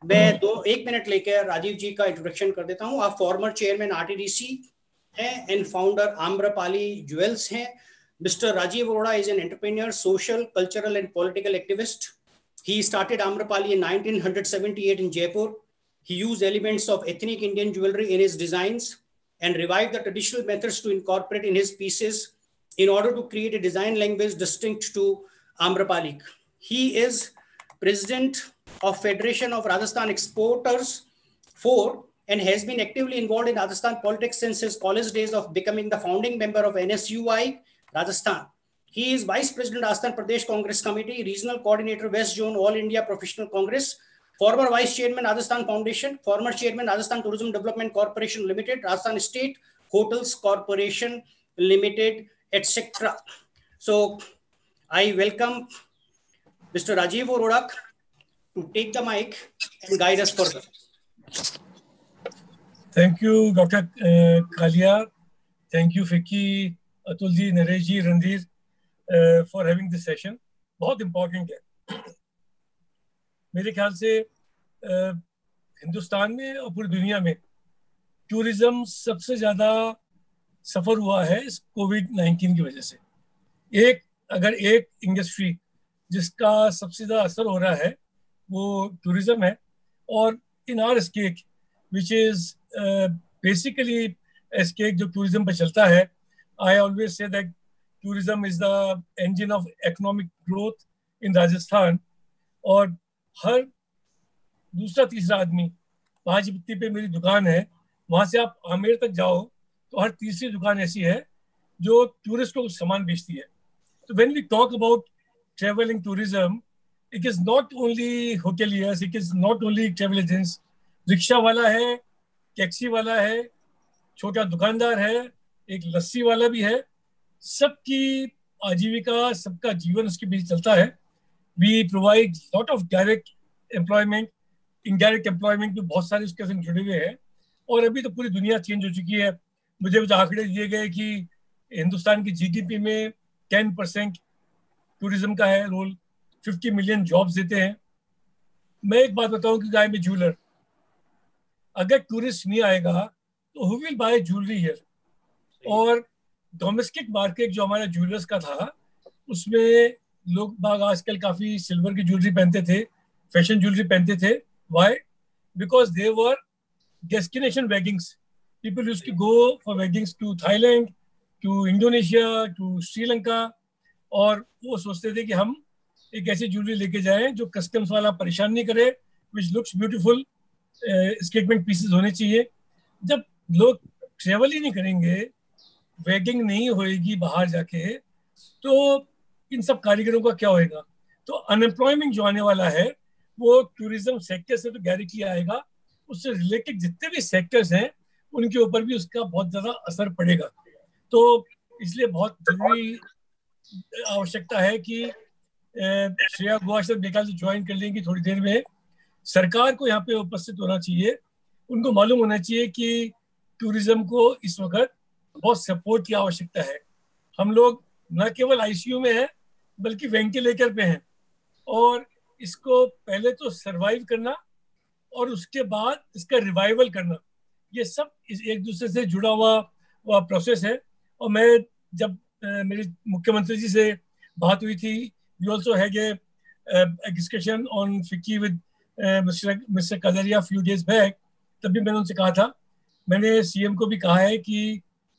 मैं 1 मिनट लेकर राजीव जी का इंट्रोडक्शन कर देता हूँ। आप फॉर्मर चेयरमैन आरटीडीसी हैं एंड फाउंडर आम्रपाली ज्वेल्स हैं। Mister Rajiv Arora is an entrepreneur, social, cultural and political activist. He started Amrapali in 1978 in Jaipur. He used elements of ethnic Indian jewelry in his designs and revived the traditional methods to incorporate in his pieces in order to create a design language distinct to Amrapali. He is president of Federation of Rajasthan Exporters 4 and has been actively involved in Rajasthan politics since his college days of becoming the founding member of NSUI Rajasthan. He is Vice President Rajasthan Pradesh Congress Committee, Regional Coordinator West Zone All India Professional Congress, former Vice Chairman Rajasthan Foundation, former Chairman Rajasthan Tourism Development Corporation Limited, Rajasthan State Hotels Corporation Limited, etc. So I welcome Mr. Rajiv Arora to take the mic and guide us further. Thank you, Dr. Kalia. Thank you, Vicky, Atul ji, Naresh ji, Randir, for having this session. बहुत important है मेरे ख्याल से। हिंदुस्तान में और पूरी दुनिया में टूरिज्म सबसे ज़्यादा सफ़र हुआ है इस कोविड-19 की वजह से। अगर एक इंडस्ट्री जिसका सबसे ज़्यादा असर हो रहा है वो टूरिज्म है। और in our state which is basically state जो टूरिज्म पर चलता है, I always say that tourism is the engine of economic growth in Rajasthan. और हर दूसरा तीसरा आदमी, पांचपत्ती पे मेरी दुकान है, वहाँ से आप आमेर तक जाओ तो हर तीसरी दुकान ऐसी है जो टूरिस्ट को सामान बेचती है। तो when we talk about travel and tourism, it is not only hoteliers, it is not only travel agents. Rickshaw वाला है, टैक्सी वाला है, छोटा दुकानदार है, एक लस्सी वाला भी है, सबकी आजीविका, सबका जीवन उसके बीच चलता है। We provide lot of direct employment, indirect employment भी बहुत सारे उसके साथ जुड़े हुए हैं। और अभी तो पूरी दुनिया चेंज हो चुकी है। मुझे कुछ आंकड़े दिए गए कि हिंदुस्तान की जीडीपी में 10% टूरिज्म का है रोल, 50 मिलियन जॉब्स देते हैं। मैं एक बात बताऊं कि आई एम ए ज्वेलर, अगर टूरिस्ट नहीं आएगा तो who will buy jewellery here. और डोमेस्टिक मार्केट जो हमारा ज्वेलर्स का था, उसमें लोग बाग आजकल काफ़ी सिल्वर की ज्वेलरी पहनते थे, फैशन ज्वेलरी पहनते थे। Why? Because they were destination weddings. People used to go for weddings to Thailand, to Indonesia, to Sri Lanka. और वो सोचते थे कि हम एक ऐसी ज्वेलरी लेके जाएं जो कस्टम्स वाला परेशान नहीं करे, which looks beautiful, statement pieces होने चाहिए। जब लोग ट्रेवल ही नहीं करेंगे, वेडिंग नहीं होएगी बाहर जाके, तो इन सब कारीगरों का क्या होएगा? तो अनएम्प्लॉयमेंट जो आने वाला है वो टूरिज्म सेक्टर से तो डायरेक्टली आएगा, उससे रिलेटेड जितने भी सेक्टर्स हैं उनके ऊपर भी उसका बहुत ज़्यादा असर पड़ेगा। तो इसलिए बहुत जरूरी आवश्यकता है कि श्रेया घोषाल मेघालय से ज्वाइन कर लेंगी थोड़ी देर में। सरकार को यहाँ पे उपस्थित होना चाहिए, उनको मालूम होना चाहिए कि टूरिज्म को इस वक्त बहुत सपोर्ट की आवश्यकता है। हम लोग न केवल आईसीयू में हैं बल्कि वेंटिलेटर पे हैं, और इसको पहले तो सरवाइव करना और उसके बाद इसका रिवाइवल करना, ये सब एक दूसरे से जुड़ा हुआ प्रोसेस है। और मैं जब मेरी मुख्यमंत्री जी से बात हुई थी, we also had a discussion on FICCI with mister Kadaria few days back, तभी मैंने उनसे कहा था, मैंने सीएम को भी कहा है कि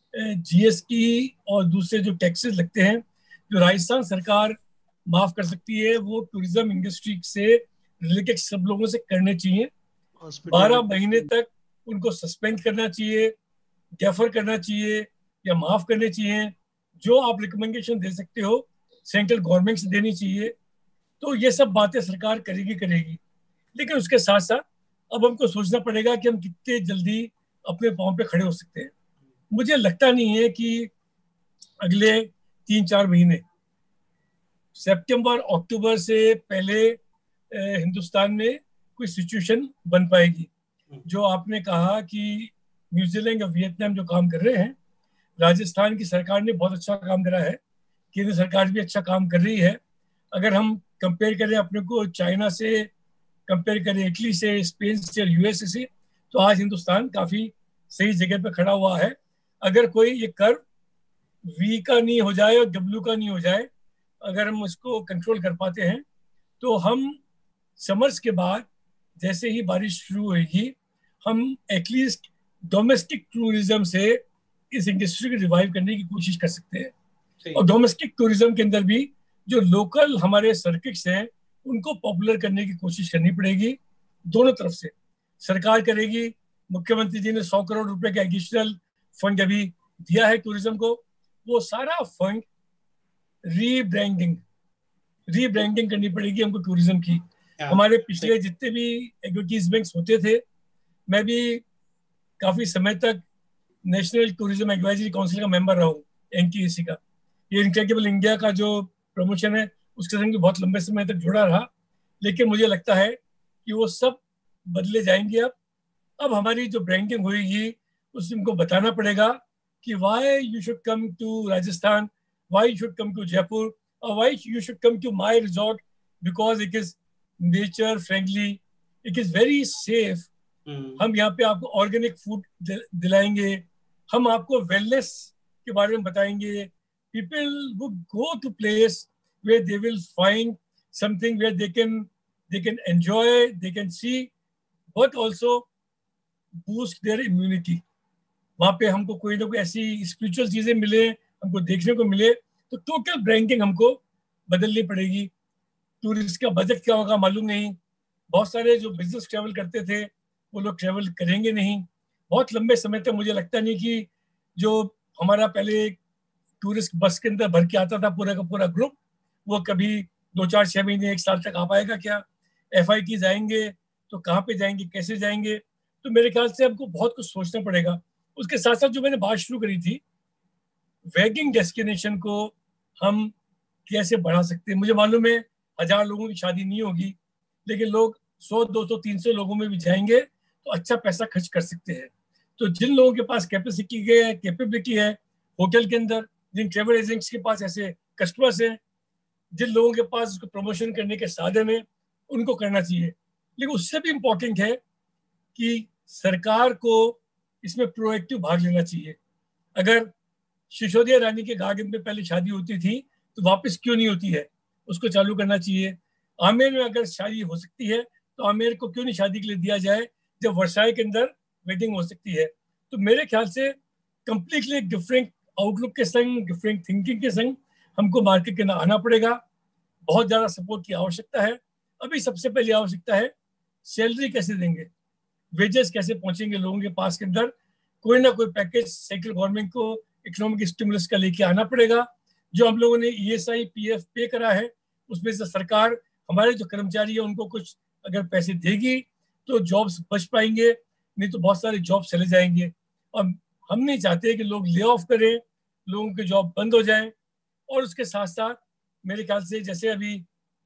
जीएसटी और दूसरे जो टैक्सेस लगते हैं जो राजस्थान सरकार माफ कर सकती है, वो टूरिज्म इंडस्ट्री से रिलेटेड सब लोगों से करने चाहिए। 12 महीने तक उनको सस्पेंड करना चाहिए, डेफर करना चाहिए या माफ करने चाहिए। जो आप रिकमेंडेशन दे सकते हो सेंट्रल गवर्नमेंट से देनी चाहिए। तो ये सब बातें सरकार करेगी। लेकिन उसके साथ साथ अब हमको सोचना पड़ेगा कि हम कितने जल्दी अपने पाँव पे खड़े हो सकते हैं। मुझे लगता नहीं है कि अगले 3-4 महीने, सितंबर अक्टूबर से पहले हिंदुस्तान में कोई सिचुएशन बन पाएगी। जो आपने कहा कि न्यूजीलैंड और वियतनाम जो काम कर रहे हैं, राजस्थान की सरकार ने बहुत अच्छा काम करा है, केंद्र सरकार भी अच्छा काम कर रही है। अगर हम कंपेयर करें अपने को चाइना से कंपेयर करें इटली से, स्पेन से और यूएस से, तो आज हिंदुस्तान काफी सही जगह पे खड़ा हुआ है। अगर कोई ये कर्व वी का नहीं हो जाए और डब्ल्यू का नहीं हो जाए, अगर हम उसको कंट्रोल कर पाते हैं, तो हम समर्स के बाद जैसे ही बारिश शुरू होगी, हम एटलीस्ट डोमेस्टिक टूरिज्म से इस इंडस्ट्री को रिवाइव करने की कोशिश कर सकते हैं। और डोमेस्टिक टूरिज्म के अंदर भी जो लोकल हमारे सर्किट्स हैं उनको पॉपुलर करने की कोशिश करनी पड़ेगी दोनों तरफ से। सरकार करेगी, मुख्यमंत्री जी ने 100 करोड़ रुपए का एडिशनल फंड अभी दिया है टूरिज्म को, वो सारा फंड रीब्रांडिंग करनी पड़ेगी हमको टूरिज्म की। हमारे पिछले जितने भी एडवर्टीजमेंट्स होते थे, मैं भी काफी समय तक नेशनल टूरिज्म एडवाइजरी काउंसिल का मेंबर रहा हूँ, एनटीएसी का। ये इनक्रेडिबल इंडिया का जो प्रमोशन है उसके संग भी बहुत लंबे समय तक जुड़ा रहा, लेकिन मुझे लगता है कि वो सब बदले जाएंगे। अब हमारी जो ब्रांडिंग होगी उसमें हमको बताना पड़ेगा कि why you should come to Rajasthan, why you should come to Jaipur, और why you should come to my resort, because it is nature friendly, it is very safe. हम यहाँ पे आपको ऑर्गेनिक फूड दिलाएंगे, हम आपको वेलनेस के बारे में बताएंगे। People would go to place where they will find something where they can enjoy, they can see, but also boost their immunity. वहाँ पे हमको कोई ना कोई ऐसी स्पिरिचुअल चीजें मिले, हमको देखने को मिले, तो टोटल ब्रांडिंग हमको बदलनी पड़ेगी। टूरिस्ट का बजट क्या होगा मालूम नहीं, बहुत सारे जो बिजनेस ट्रैवल करते थे वो लोग ट्रैवल करेंगे नहीं बहुत लंबे समय तक। मुझे लगता नहीं कि जो हमारा पहले टूरिस्ट बस के अंदर भर के आता था पूरा का पूरा ग्रुप, वो कभी 2, 4, 6 महीने 1 साल तक आ पाएगा क्या? FIT जाएंगे तो कहाँ पे जाएंगे, कैसे जाएंगे? तो मेरे ख्याल से हमको बहुत कुछ सोचना पड़ेगा। उसके साथ साथ जो मैंने बात शुरू करी थी, वेडिंग डेस्टिनेशन को हम कैसे बढ़ा सकते हैं। मुझे मालूम है 1000 लोगों की शादी नहीं होगी, लेकिन लोग 100, 200, 300 लोगों में भी जाएंगे तो अच्छा पैसा खर्च कर सकते हैं। तो जिन लोगों के पास कैपेबिलिटी है होटल के अंदर, जिन ट्रेवल एजेंट्स के पास ऐसे कस्टमर्स हैं, जिन लोगों के पास उसको प्रमोशन करने के साधन है, उनको करना चाहिए। लेकिन उससे भी इम्पोर्टेंट है कि सरकार को इसमें प्रोएक्टिव भाग लेना चाहिए। अगर सिसोदिया रानी के गार्डन में पहले शादी होती थी तो वापस क्यों नहीं होती है, उसको चालू करना चाहिए। आमेर में अगर शादी हो सकती है तो आमेर को क्यों नहीं शादी के लिए दिया जाए जब वर्षाई के अंदर वेडिंग हो सकती है। तो मेरे ख्याल से कंप्लीटली डिफरेंट आउटलुक के संग, डिफरेंट थिंकिंग के संग हमको मार्केट के अंदर आना पड़ेगा। बहुत ज़्यादा सपोर्ट की आवश्यकता है। अभी सबसे पहली आवश्यकता है सैलरी कैसे देंगे, वेजेस कैसे पहुंचेंगे लोगों के पास के अंदर। कोई ना कोई पैकेज सेंट्रल गवर्नमेंट को इकोनॉमिक स्टिमुलस का लेके आना पड़ेगा। जो हम लोगों ने ESI PF पे करा है उसमें से सरकार हमारे जो कर्मचारी है उनको कुछ अगर पैसे देगी तो जॉब्स बच पाएंगे, नहीं तो बहुत सारे जॉब चले जाएंगे। और हम नहीं चाहते कि लोग ले ऑफ करें, लोगों के जॉब बंद हो जाएं। और उसके साथ साथ मेरे ख्याल से जैसे अभी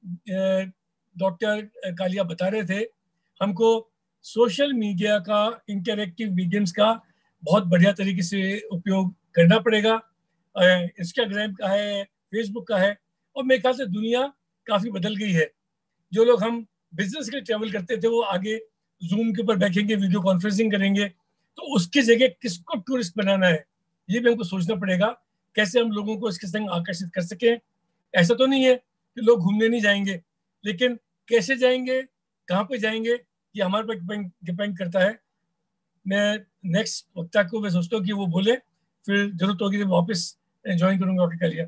डॉक्टर कालिया बता रहे थे, हमको सोशल मीडिया का, इंटरैक्टिव मीडियम्स का बहुत बढ़िया तरीके से उपयोग करना पड़ेगा। इंस्टाग्राम का है, फेसबुक का है, और मेरे ख्याल से दुनिया काफ़ी बदल गई है। जो लोग हम बिजनेस के लिए ट्रैवल करते थे वो आगे जूम के ऊपर बैठेंगे, वीडियो कॉन्फ्रेंसिंग करेंगे, तो उसकी जगह किसको टूरिस्ट बनाना है ये भी हमको सोचना पड़ेगा। कैसे हम लोगों को इसके संग आकर्षित कर सकें। ऐसा तो नहीं है कि लोग घूमने नहीं जाएंगे, लेकिन कैसे जाएंगे, कहाँ पे जाएंगे, ये हमारे पर डिपेंड करता है। मैं नेक्स्ट वक्ता को मैं सोचता हूँ कि वो बोले, फिर जरूरत होगी तो वापस ज्वाइन करूंगा डॉक्टर कालिया।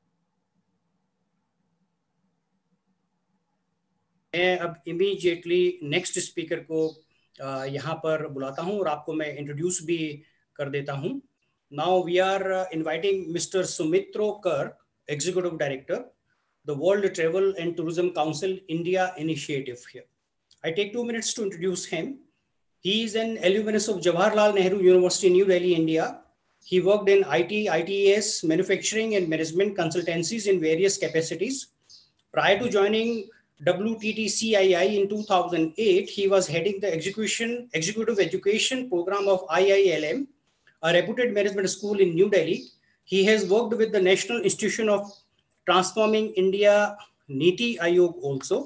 मैं अब इमीडिएटली नेक्स्ट स्पीकर को यहाँ पर बुलाता हूँ और आपको मैं इंट्रोड्यूस भी कर देता हूँ। Now we are inviting mister Sumitro Kark, executive director, the world travel and tourism council India initiative here. I take 2 minutes to introduce him. He is an alumnus of Jawaharlal Nehru University, New Delhi, India. He worked in IT, ITES, manufacturing and management consultancies in various capacities. Prior to joining WTTCII in 2008, he was heading the executive education program of IILM, a reputed management school in New Delhi. He has worked with the National Institution of Transforming India, NITI Aayog also.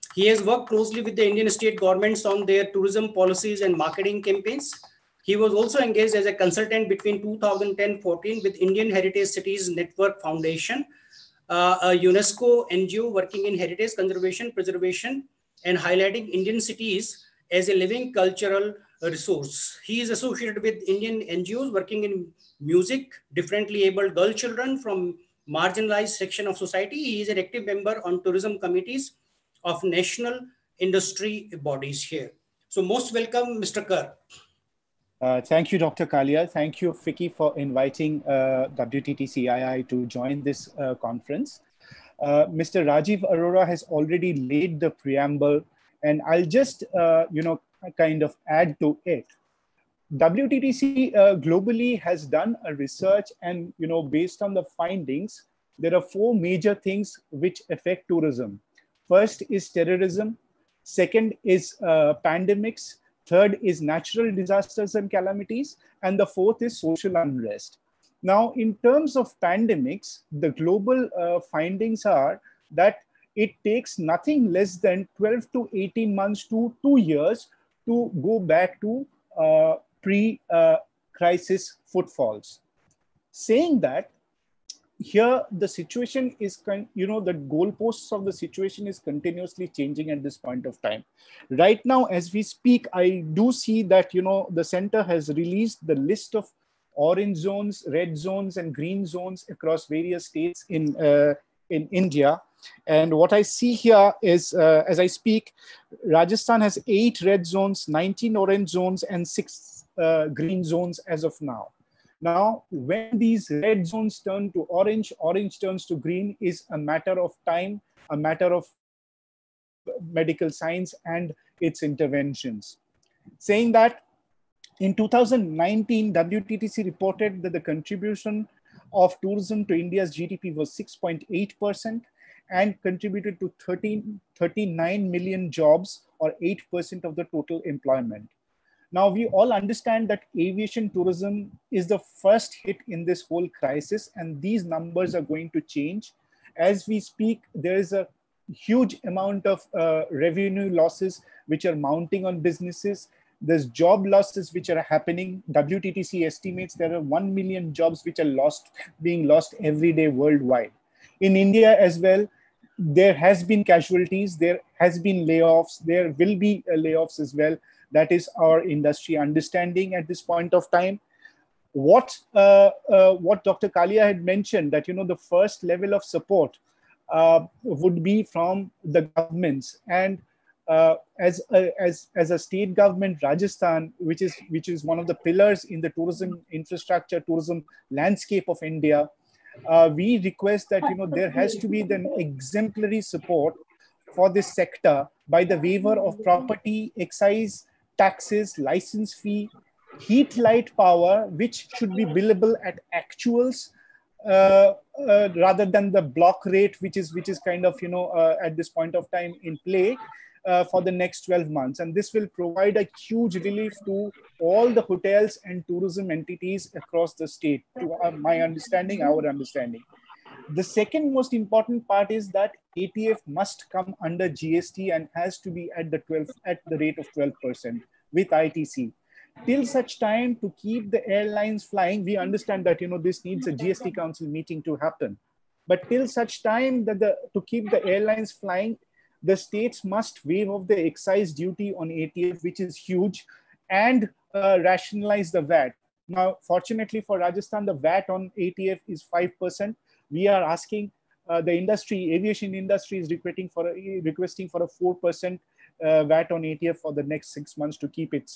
He has worked closely with the Indian state governments on their tourism policies and marketing campaigns. He was also engaged as a consultant between 2010-14 with Indian Heritage Cities Network Foundation, a UNESCO NGO working in heritage conservation, preservation, and highlighting Indian cities as a living cultural resource. He is associated with Indian NGOs working in music, differently abled girl children from marginalized section of society. He is an active member on tourism committees of national industry bodies here. So most welcome, Mr. Kar. Thank you, Dr. Kalia. Thank you, Vicky, for inviting WTT-CII to join this conference. Mr. Rajiv Arora has already laid the preamble, and I'll just, kind of add to it. WTTC globally has done a research, and based on the findings, there are 4 major things which affect tourism. First is terrorism. Second is pandemics. Third is natural disasters and calamities. And the fourth is social unrest. Now, in terms of pandemics, the global findings are that it takes nothing less than 12 to 18 months to 2 years to go back to pre-crisis footfalls. Saying that, here the situation is, the goalposts of the situation is continuously changing at this point of time. Right now, as we speak, I do see that, the center has released the list of orange zones, red zones, and green zones across various states in India. And what I see here is, as I speak, Rajasthan has 8 red zones, 19 orange zones, and 6 green zones as of now. Now, when these red zones turn to orange, orange turns to green is a matter of time, a matter of medical science and its interventions. Saying that, in 2019, WTTC reported that the contribution of tourism to India's GDP was 6.8% and contributed to 39 million jobs, or 8% of the total employment. Now, we all understand that aviation tourism is the first hit in this whole crisis, and these numbers are going to change. As we speak, there is a huge amount of revenue losses which are mounting on businesses. There's job losses which are happening. WTTC estimates there are 1 million jobs which are being lost every day worldwide. In India as well, there has been casualties, there has been layoffs, there will be layoffs as well. That is our industry understanding at this point of time. What Dr. Kalia had mentioned, that the first level of support would be from the governments, and as a state government, Rajasthan, which is one of the pillars in the tourism infrastructure, tourism landscape of India, we request that there has to be an exemplary support for this sector by the waiver of property, excise, taxes, license fee, heat light power, which should be billable at actuals rather than the block rate, which is kind of at this point of time in play for the next 12 months. And this will provide a huge relief to all the hotels and tourism entities across the state, to my understanding, our understanding. The second most important part is that ATF must come under GST and has to be at the rate of 12% with ITC. Till such time, to keep the airlines flying, we understand that this needs a GST Council meeting to happen. But till such time that to keep the airlines flying, the states must waive off the excise duty on ATF, which is huge, and rationalize the VAT. Now, fortunately for Rajasthan, the VAT on ATF is 5%. We are asking the industry, aviation industry is requesting for a 4% VAT on ATF for the next 6 months to keep it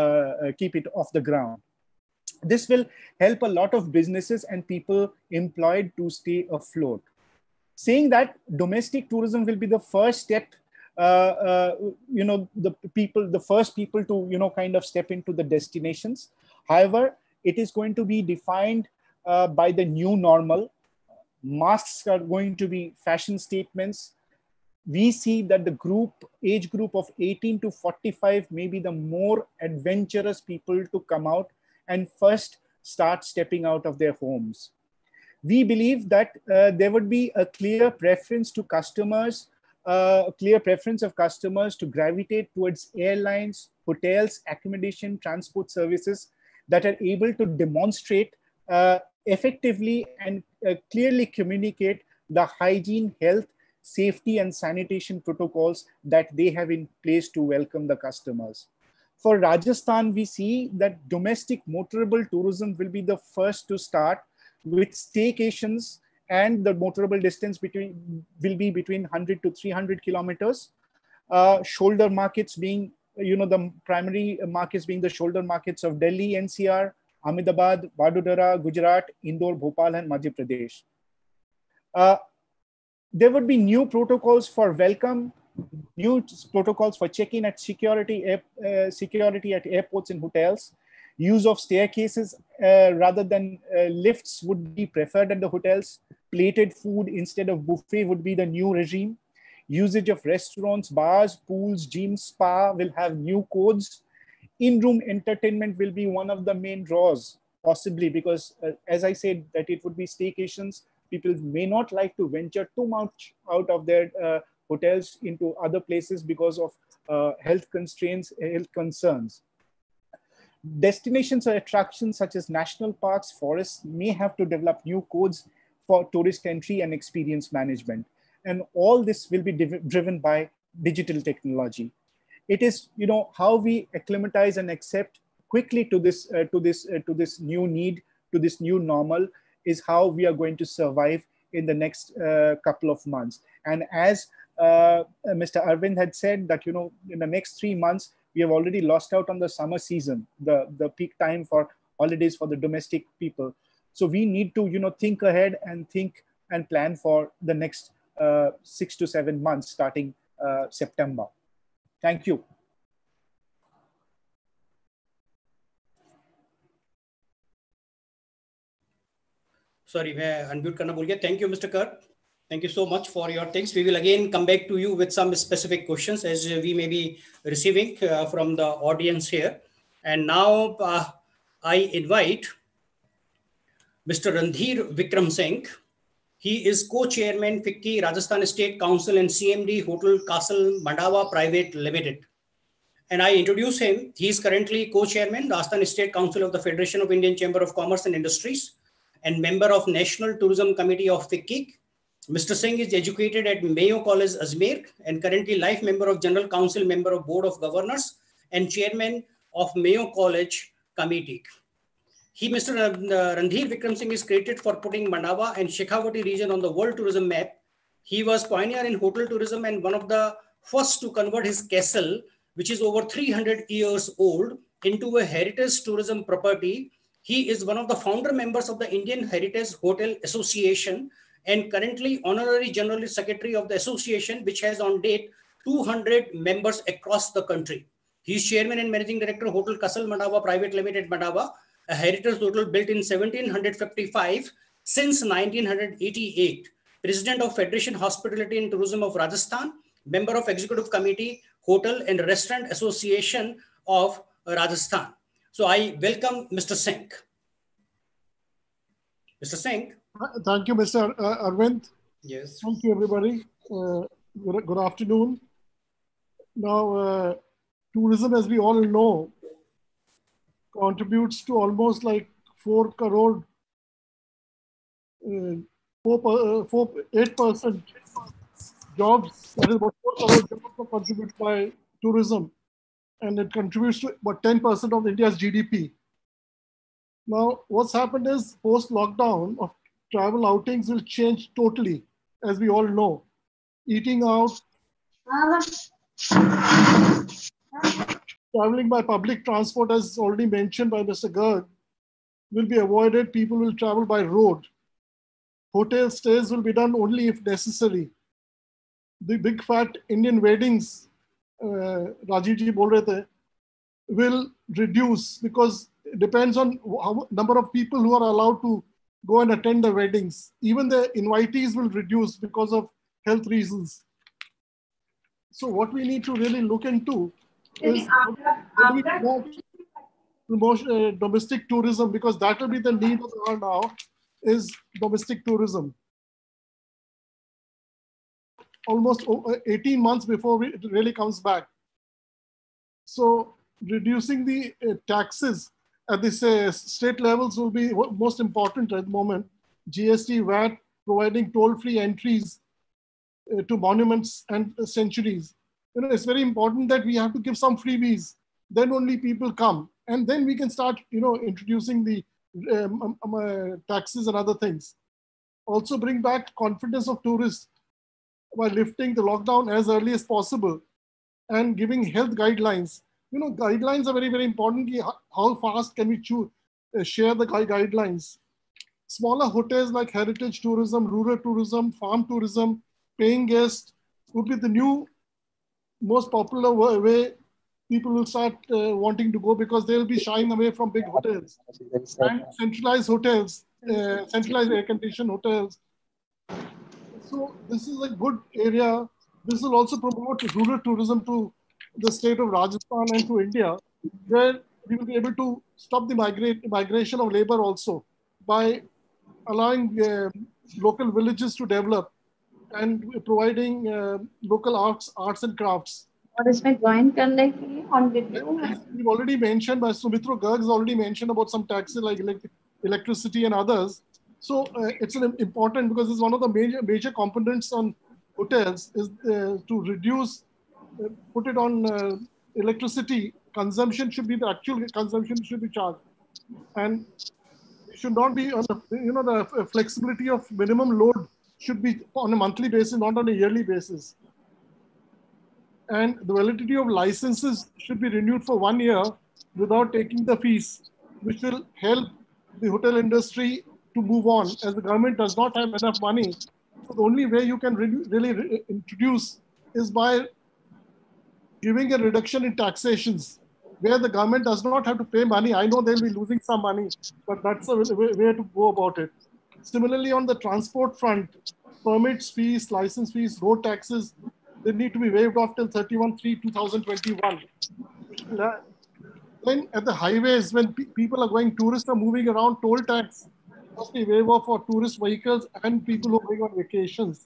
off the ground. This will help a lot of businesses and people employed to stay afloat. Saying that, domestic tourism will be the first step, the first people to kind of step into the destinations. However, it is going to be defined by the new normal. Masks are going to be fashion statements. We see that the age group of 18 to 45 may be the more adventurous people to come out and first start stepping out of their homes. We believe that there would be a clear preference to customers a clear preference of customers to gravitate towards airlines, hotels, accommodation, transport services that are able to demonstrate effectively and clearly communicate the hygiene, health, safety, and sanitation protocols that they have in place to welcome the customers. For Rajasthan, we see that domestic motorable tourism will be the first to start with staycations, and the motorable distance will be between 100 to 300 kilometers. Shoulder markets being, the primary markets being the shoulder markets of Delhi, NCR, Ahmedabad, Vadodara, Gujarat, Indore, Bhopal, and Madhya Pradesh. There would be new protocols for welcome, new protocols for check-in at security at airports and hotels. Use of staircases rather than lifts would be preferred at the hotels. Plated food instead of buffet would be the new regime. Usage of restaurants, bars, pools, gyms, spa will have new codes. In-room entertainment will be one of the main draws, possibly, because as I said, that it would be staycations. People may not like to venture too much out of their hotels into other places because of health constraints, health concerns. Destinations or attractions such as national parks, forests may have to develop new codes for tourist entry and experience management. And all this will be driven by digital technology. It is, how we acclimatize and accept quickly to this new need, to this new normal, is how we are going to survive in the next couple of months. And as Mr. Arvind had said that, in the next 3 months, we have already lost out on the summer season, the peak time for holidays for the domestic people. So we need to, think ahead and think and plan for the next 6 to 7 months starting September. Thank you. Sorry, मैं unmute करना भूल गया. Thank you, Mr. Kar. Thank you so much for your things. We will again come back to you with some specific questions as we may be receiving from the audience here. And now I invite Mr. Randhir Vikram Singh. He is co-chairman FICCI Rajasthan State Council and CMD Hotel Castle Mandawa Private Limited. And I introduce him. He is currently co-chairman Rajasthan State Council of the Federation of Indian Chamber of Commerce and Industries and member of National Tourism Committee of FICCI. Mr. Singh is educated at Mayo College, Ajmer, and currently life member of General Council, member of Board of Governors, and chairman of Mayo College Committee. Mr. Randhir Vikram Singh is credited for putting Mandawa and Shekhawati region on the world tourism map. He was pioneer in hotel tourism and one of the first to convert his castle, which is over 300 years old, into a heritage tourism property. He is one of the founder members of the Indian Heritage Hotel Association and currently honorary general secretary of the association, which has on date 200 members across the country. He is chairman and managing director of Hotel Castle Mandawa Private Limited, Mandawa, a heritage hotel built in 1755 since 1988. President of Federation Hospitality and Tourism of Rajasthan, member of Executive Committee, Hotel and Restaurant Association of Rajasthan. So I welcome Mr. Singh. Mr. Singh. Thank you, Mr. Arvind. Yes. Thank you, everybody. Good afternoon. Now, tourism, as we all know, contributes to almost like 8% jobs. That is about 4 crore jobs are contributed by tourism, and it contributes to about 10% of India's GDP. Now, what's happened is post-lockdown of travel outings will change totally, as we all know. Eating out, traveling by public transport, as already mentioned by Mr. Garg, will be avoided. People will travel by road. Hotel stays will be done only if necessary. The big fat Indian weddings, Rajiv ji bol rahe the, will reduce because it depends on how number of people who are allowed to go and attend the weddings. Even the invitees will reduce because of health reasons. So what we need to really look into is promotion, domestic tourism, because that will be the need of the hour now, is domestic tourism. almost 18 months before it really comes back. So reducing the taxes at the state levels will be most important at the moment. GST, VAT, providing toll-free entries to monuments and sanctuaries. You know, it's very important that we have to give some freebies. Then only people come, and then we can start, you know, introducing the taxes and other things. Also, bring back confidence of tourists by lifting the lockdown as early as possible and giving health guidelines. You know, guidelines are very, very important. How fast can we share the guidelines? Smaller hotels like heritage tourism, rural tourism, farm tourism, paying guests would be the new most popular way people will start wanting to go, because they'll be shying away from big hotels. And centralized hotels, centralized air-conditioned hotels. So this is a good area. This will also promote rural tourism to the state of Rajasthan and to India, where we will be able to stop the migration of labor also by allowing local villages to develop and providing local arts and crafts. और इसमें join करने के लिए on video We've already mentioned, by Sumitra Garg has already mentioned about some taxes like electricity and others. So it's an important, because it's one of the major components on hotels is to reduce, put it on electricity consumption should be, the actual consumption should be charged, and it should not be on the, you know, the flexibility of minimum load should be on a monthly basis, not on a yearly basis. And the validity of licenses should be renewed for 1 year without taking the fees, which will help the hotel industry to move on, as the government does not have enough money. So the only way you can really introduce is by giving a reduction in taxations, where the government does not have to pay money. I know they'll be losing some money, but that's a way to go about it. Similarly, on the transport front, permits fees, license fees, road taxes, they need to be waived off till 31/3/2021. Then at the highways, when people are going, tourists are moving around, toll tax must be waived off for tourist vehicles and people who are going on vacations.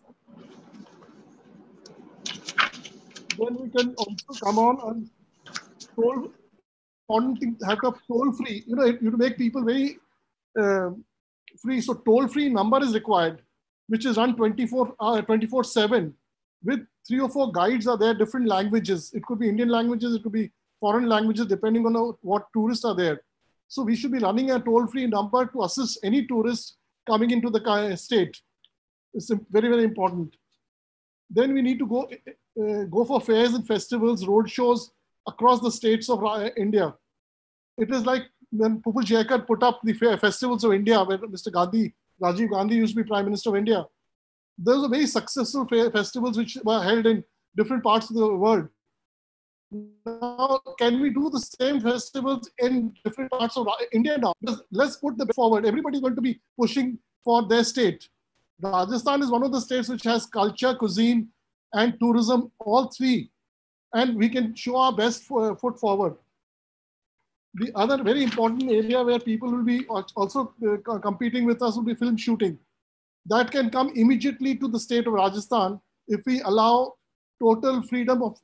Then we can also come on and toll, have a toll free, you know, you make people very free. So toll free number is required, which is run 24/7 with 3 or 4 guides are there, different languages. It could be Indian languages, it could be foreign languages, depending on what tourists are there. So we should be running a toll free number to assist any tourist coming into the state. It's very, very important. Then we need to go for fairs and festivals, road shows across the states of India. It is like when Pupul Jayakar put up the festivals of India, where Mr. Gandhi, Rajiv Gandhi used to be Prime Minister of India. Those are very successful festivals which were held in different parts of the world. Now, can we do the same festivals in different parts of India now? Let's put the forward. Everybody's going to be pushing for their state. Rajasthan is one of the states which has culture, cuisine, and tourism, all three. And we can show our best foot forward. The other very important area where people will be also competing with us will be film shooting. That can come immediately to the state of Rajasthan if we allow total freedom of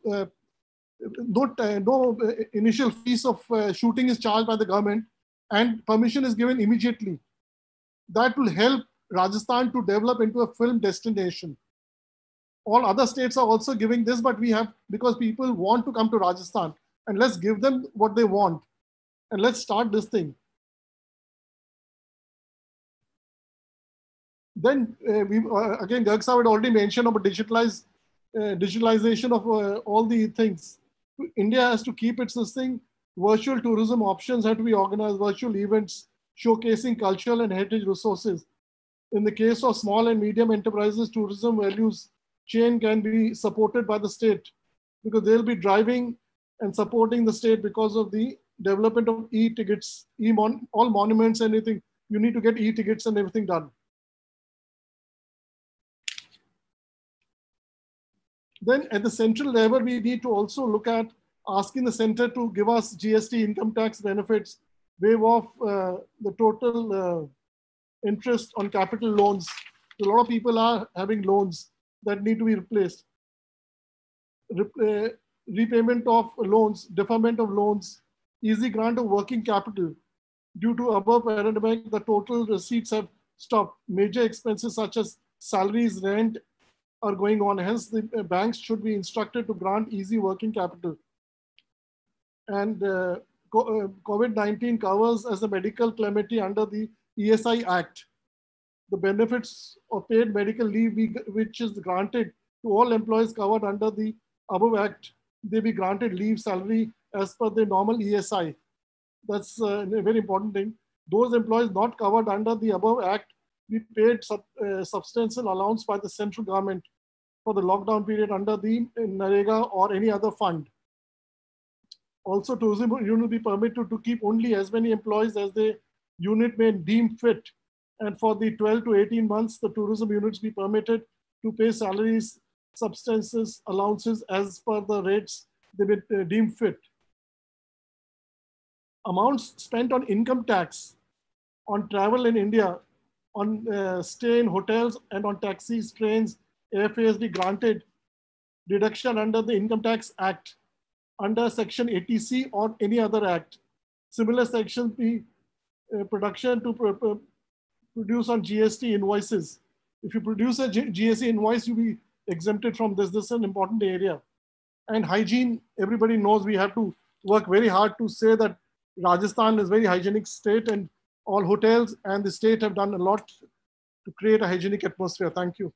no initial fees of shooting is charged by the government, and permission is given immediately. That will help Rajasthan to develop into a film destination. All other states are also giving this, but we have, because people want to come to Rajasthan, and let's give them what they want, and let's start this thing. Then again, Garg Sahib had already mentioned about digitalization of all the things. India has to keep its thing. Virtual tourism options have to be organized, virtual events showcasing cultural and heritage resources. In the case of small and medium enterprises, tourism values chain can be supported by the state, because they'll be driving and supporting the state because of the development of e-tickets, all monuments, anything. You need to get e-tickets and everything done. Then at the central level, we need to also look at asking the center to give us GST income tax benefits, waive off the total interest on capital loans. A lot of people are having loans that need to be replaced. repayment of loans, deferment of loans, easy grant of working capital. Due to above pandemic, the total receipts have stopped. Major expenses such as salaries, rent are going on. Hence, the banks should be instructed to grant easy working capital. And COVID-19 covers as a medical calamity under the ESI Act. The benefits of paid medical leave, which is granted to all employees covered under the above Act, they be granted leave salary as per the normal ESI. That's a very important thing. Those employees not covered under the above Act be paid substantial allowance by the central government for the lockdown period under the NREGA or any other fund. Also, tourism unit will be permitted to keep only as many employees as the unit may deem fit. And for the 12 to 18 months, the tourism units be permitted to pay salaries, substances, allowances as per the rates they may deem fit. Amounts spent on income tax, on travel in India, on stay in hotels and on taxis, trains, airfares be granted deduction under the Income Tax Act, under Section 80C or any other act. Similar sections be production to produce on GST invoices. If you produce a GST invoice, you'll be exempted from this. This is an important area. And hygiene, everybody knows we have to work very hard to say that Rajasthan is a very hygienic state, and all hotels and the state have done a lot to create a hygienic atmosphere. Thank you.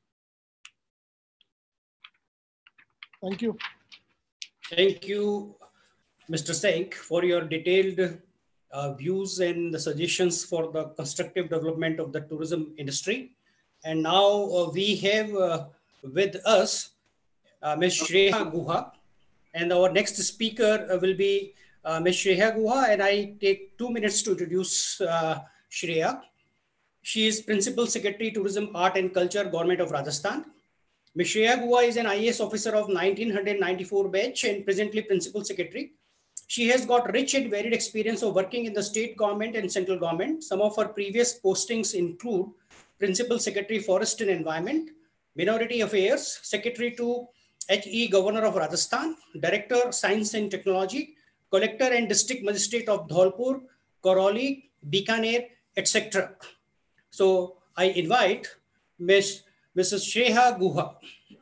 Thank you. Thank you, Mr. Singh, for your detailed views and the suggestions for the constructive development of the tourism industry. And now we have with us Ms. Shreya Guha, and our next speaker will be Ms. Shreya Guha, and I take 2 minutes to introduce Shreya. She is Principal Secretary, Tourism, Art and Culture, Government of Rajasthan. Ms. Shreya Guha is an IAS officer of 1994 batch and presently Principal Secretary. She has got rich and varied experience of working in the state government and central government. Some of her previous postings include Principal Secretary, Forest and Environment, Minority Affairs, Secretary to HE Governor of Rajasthan, Director, Science and Technology, Collector and District Magistrate of Dholpur, Karauli, Bikaner, etc. So I invite Mrs. Shreya Guha.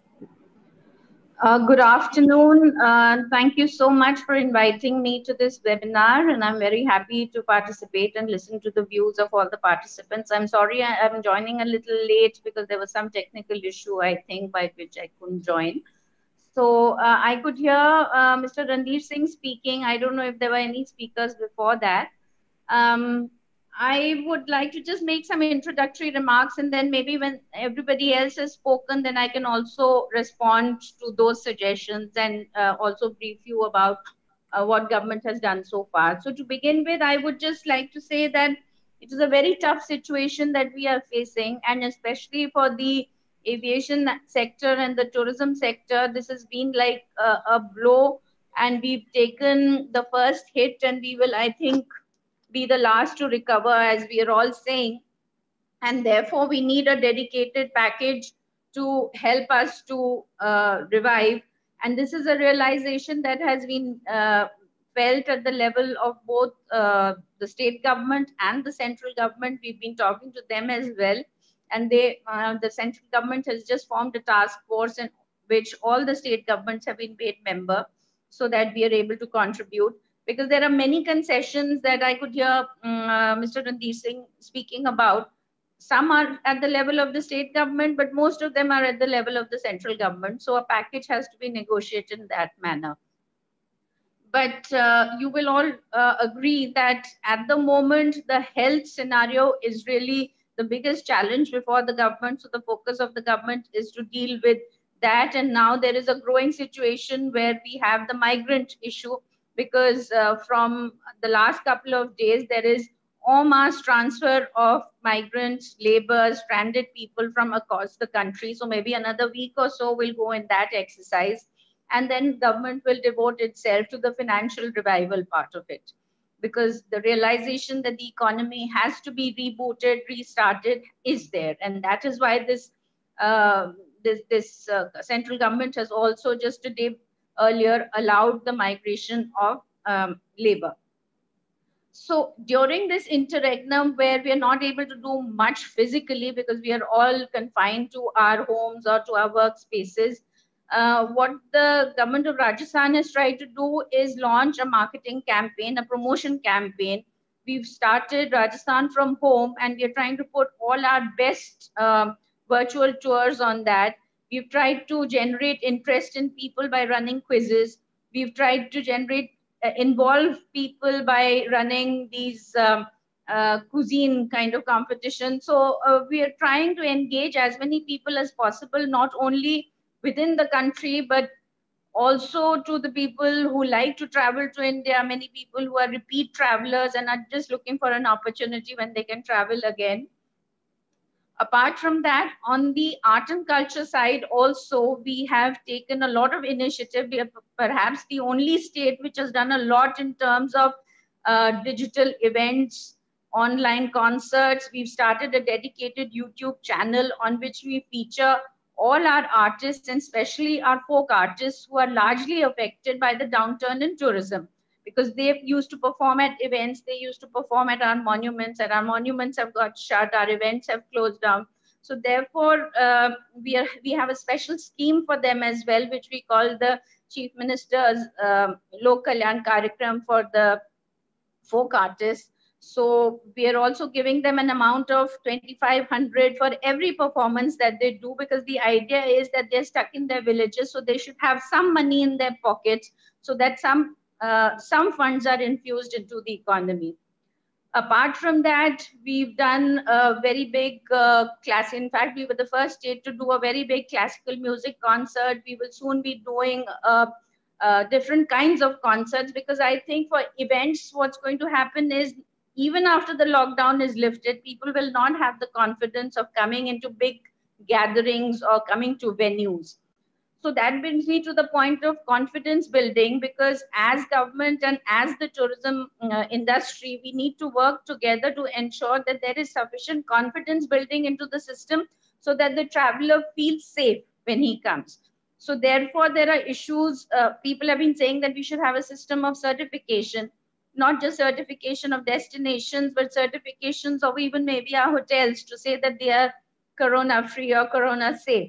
Good afternoon. Thank you so much for inviting me to this webinar, and I'm very happy to participate and listen to the views of all the participants. I'm sorry I'm joining a little late because there was some technical issue, I think, by which I couldn't join. So I could hear Mr. Randir Singh speaking. I don't know if there were any speakers before that. I would like to just make some introductory remarks, and then maybe when everybody else has spoken, then I can also respond to those suggestions and also brief you about what government has done so far. So to begin with, I would just like to say that it is a very tough situation that we are facing, and especially for the aviation sector and the tourism sector, this has been like a blow, and we've taken the first hit, and we will, I think, be the last to recover, as we are all saying. And therefore, we need a dedicated package to help us to revive. And this is a realization that has been felt at the level of both the state government and the central government. We've been talking to them as well. And the central government has just formed a task force in which all the state governments have been made member so that we are able to contribute. Because there are many concessions that I could hear Mr. Randir Singh speaking about. Some are at the level of the state government, but most of them are at the level of the central government. So a package has to be negotiated in that manner. But you will all agree that at the moment, the health scenario is really the biggest challenge before the government. So the focus of the government is to deal with that. And now there is a growing situation where we have the migrant issue, because from the last couple of days, there is en masse transfer of migrants, labor, stranded people from across the country. So maybe another week or so will go in that exercise. And then government will devote itself to the financial revival part of it. Because the realization that the economy has to be rebooted, restarted is there. And that is why this central government has also just today earlier allowed the migration of labor. So during this interregnum where we are not able to do much physically because we are all confined to our homes or to our workspaces, what the government of Rajasthan has tried to do is launch a marketing campaign, a promotion campaign. We've started Rajasthan from home, and we're trying to put all our best virtual tours on that. We've tried to generate interest in people by running quizzes. We've tried to involve people by running these cuisine kind of competition. So we are trying to engage as many people as possible, not only within the country, but also to the people who like to travel to India, many people who are repeat travelers and are just looking for an opportunity when they can travel again. Apart from that, on the art and culture side also, we have taken a lot of initiative. We are perhaps the only state which has done a lot in terms of digital events, online concerts. We've started a dedicated YouTube channel on which we feature all our artists, and especially our folk artists, who are largely affected by the downturn in tourism, because they used to perform at events, they used to perform at our monuments, and our monuments have got shut, our events have closed down. So therefore, we have a special scheme for them as well, which we call the Chief Minister's Lok Kalyan Karyakram for the folk artists. So we are also giving them an amount of 2,500 for every performance that they do, because the idea is that they're stuck in their villages, so they should have some money in their pockets, so that some funds are infused into the economy. Apart from that, we've done a very big class. In fact, we were the first state to do a very big classical music concert. We will soon be doing different kinds of concerts, because I think for events, what's going to happen is, even after the lockdown is lifted, people will not have the confidence of coming into big gatherings or coming to venues. So that brings me to the point of confidence building, because as government and as the tourism industry, we need to work together to ensure that there is sufficient confidence building into the system, so that the traveler feels safe when he comes. So therefore, there are issues. People have been saying that we should have a system of certification, not just certification of destinations, but certifications of even maybe our hotels, to say that they are corona free or corona safe.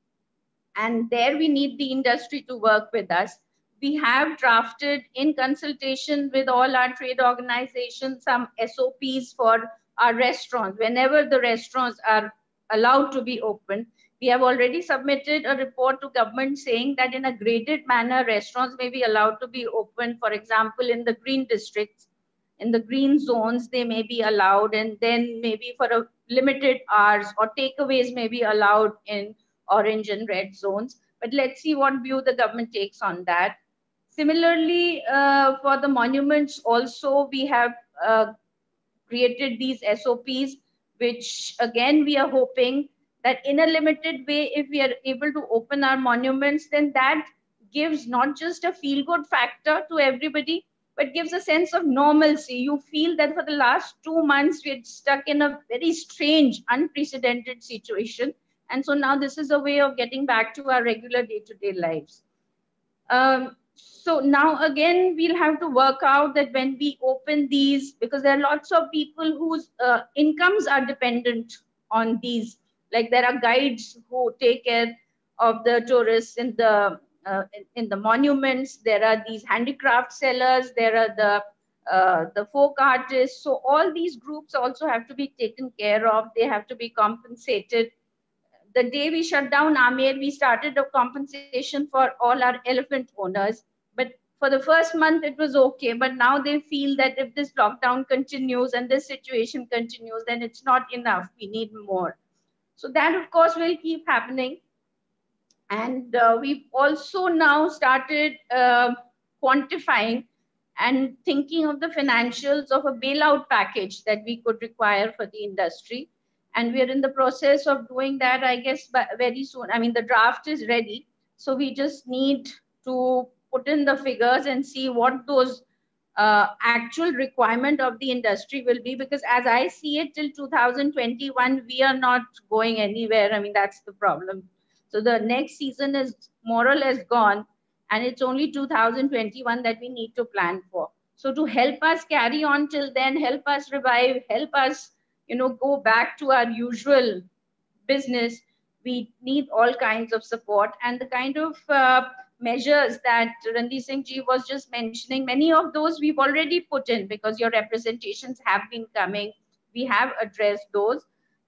And there we need the industry to work with us. We have drafted, in consultation with all our trade organizations, some SOPs for our restaurants. Whenever the restaurants are allowed to be open, we have already submitted a report to government saying that in a graded manner, restaurants may be allowed to be open. For example, in the green districts, in the green zones, they may be allowed, and then maybe for a limited hours, or takeaways may be allowed in orange and red zones. But let's see what view the government takes on that. Similarly, for the monuments also, we have created these SOPs, which again, we are hoping that in a limited way, if we are able to open our monuments, then that gives not just a feel-good factor to everybody, but gives a sense of normalcy. You feel that for the last 2 months, we are stuck in a very strange, unprecedented situation. And so now this is a way of getting back to our regular day-to-day lives. So now again, we'll have to work out that when we open these, because there are lots of people whose incomes are dependent on these. Like there are guides who take care of the tourists in the monuments. There are these handicraft sellers. There are the folk artists. So all these groups also have to be taken care of. They have to be compensated. The day we shut down Amer, we started a compensation for all our elephant owners. But for the first month, it was okay. But now they feel that if this lockdown continues and this situation continues, then it's not enough. We need more. So that, of course, will keep happening. And we've also now started quantifying and thinking of the financials of a bailout package that we could require for the industry. And we're in the process of doing that, I guess, very soon. I mean, the draft is ready. So we just need to put in the figures and see what those actual requirement of the industry will be. Because as I see it, till 2021, we are not going anywhere. I mean, that's the problem. So the next season is more or less gone. and it's only 2021 that we need to plan for. So to help us carry on till then, help us revive, help us, go back to our usual business, we need all kinds of support. And the kind of measures that Randeep Singh ji was just mentioning, many of those we've already put in because your representations have been coming. We have addressed those.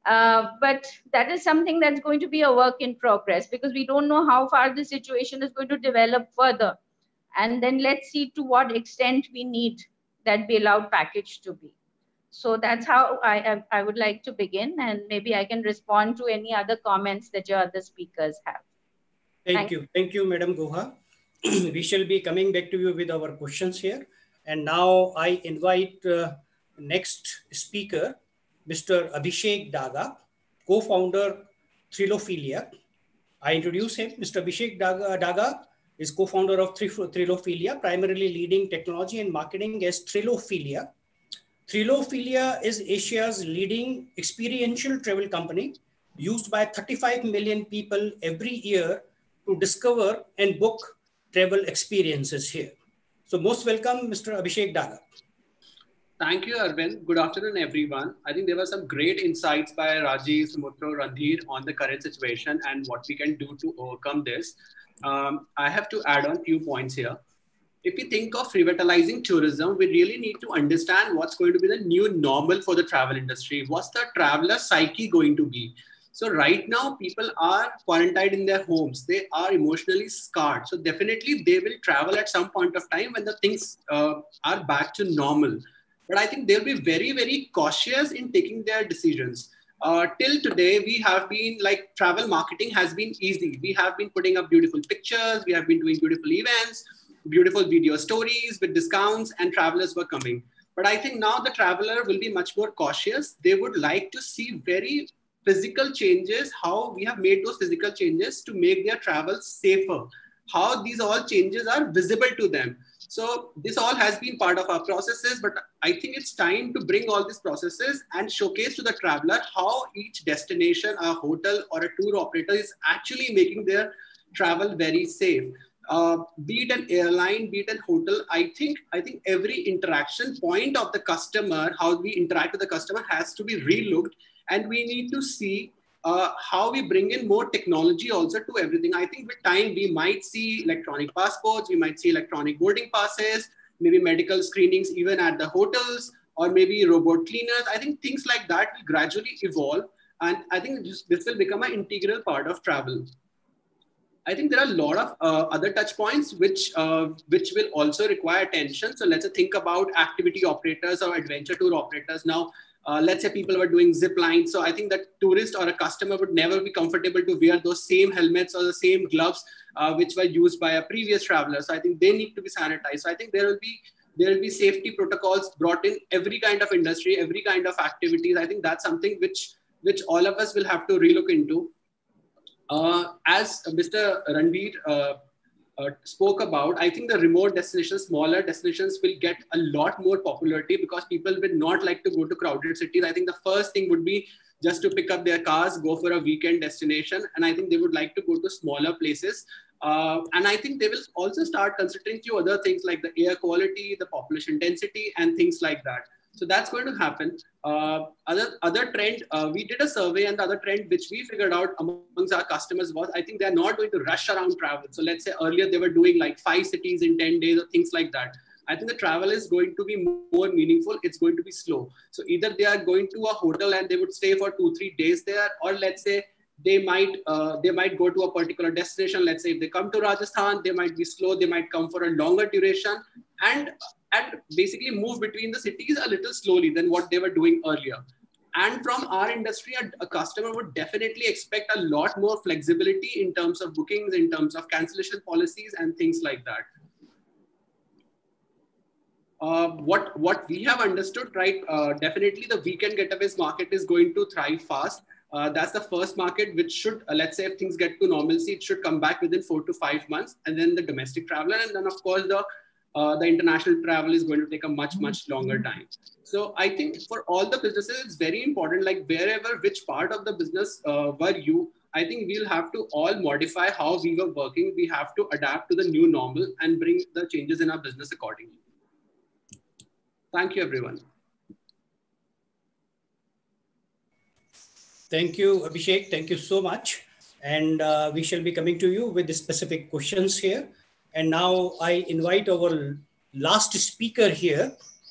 But that is something that's going to be a work in progress because we don't know how far the situation is going to develop further. And then let's see to what extent we need that bailout package to be. So that's how I would like to begin, and maybe I can respond to any other comments that your other speakers have. Thank you, Madam Guha. We shall be coming back to you with our questions here. And now I invite next speaker, Mr. Abhishek Daga, co-founder Trilophilia. I introduce him. Mr. Abhishek Daga is co-founder of Trilophilia, primarily leading technology and marketing as Trilophilia. Trilophilia is Asia's leading experiential travel company, used by 35 million people every year to discover and book travel experiences here. So most welcome, Mr. Abhishek Daga. Thank you, Arvind. Good afternoon, everyone. I think there were some great insights by Rajiv, Sumutro, Randhir on the current situation and what we can do to overcome this. I have to add on a few points here. If we think of revitalizing tourism, we really need to understand what's going to be the new normal for the travel industry. What's the traveler psyche going to be? So right now, people are quarantined in their homes. They are emotionally scarred. So definitely they will travel at some point of time when the things are back to normal. But I think they'll be very, very cautious in taking their decisions. Till today, we have been like travel marketing has been easy. We have been putting up beautiful pictures. We have been doing beautiful events, beautiful video stories with discounts, and travelers were coming. But I think now the traveler will be much more cautious. They would like to see very physical changes, how we have made those physical changes to make their travel safer, how these all changes are visible to them. So this all has been part of our processes, but I think it's time to bring all these processes and showcase to the traveler how each destination, a hotel or a tour operator is actually making their travel very safe. Be it an airline, be it a hotel, I think every interaction point of the customer, how we interact with the customer has to be relooked, and we need to see how we bring in more technology also to everything. I think with time, we might see electronic passports, we might see electronic boarding passes, maybe medical screenings even at the hotels, or maybe robot cleaners. I think things like that will gradually evolve, and I think this will become an integral part of travel. I think there are a lot of other touch points which will also require attention. So let's think about activity operators or adventure tour operators. Now, let's say people were doing zip lines. So I think that tourist or a customer would never be comfortable to wear those same helmets or the same gloves which were used by a previous traveler. So I think they need to be sanitized. So I think there will be safety protocols brought in every kind of industry, every kind of activities. I think that's something which all of us will have to relook into. As Mr. Ranveer spoke about, I think the remote destinations, smaller destinations will get a lot more popularity because people will not like to go to crowded cities. I think the first thing would be just to pick up their cars, go for a weekend destination. And I think they would like to go to smaller places. And I think they will also start considering few other things like the air quality, the population density, and things like that. So that's going to happen. Other trend, we did a survey, and the other trend which we figured out amongst our customers was, I think they're not going to rush around travel. So let's say earlier they were doing like 5 cities in 10 days or things like that. I think the travel is going to be more meaningful. It's going to be slow. So either they are going to a hotel and they would stay for 2-3 days there, or let's say they might go to a particular destination. Let's say if they come to Rajasthan, they might be slow. They might come for a longer duration and basically move between the cities a little slowly than what they were doing earlier. And from our industry, a customer would definitely expect a lot more flexibility in terms of bookings, in terms of cancellation policies and things like that. What we have understood, right? Definitely the weekend getaways market is going to thrive fast. That's the first market which should, let's say if things get to normalcy, it should come back within 4 to 5 months. And then the domestic traveler, and then of course the international travel is going to take a much longer time. So I think for all the businesses, it's very important, like wherever, which part of the business were you, I think we'll have to all modify how we were working. We have to adapt to the new normal and bring the changes in our business accordingly. Thank you, everyone. Thank you, Abhishek. Thank you so much. And we shall be coming to you with the specific questions here. And now I invite our last speaker here,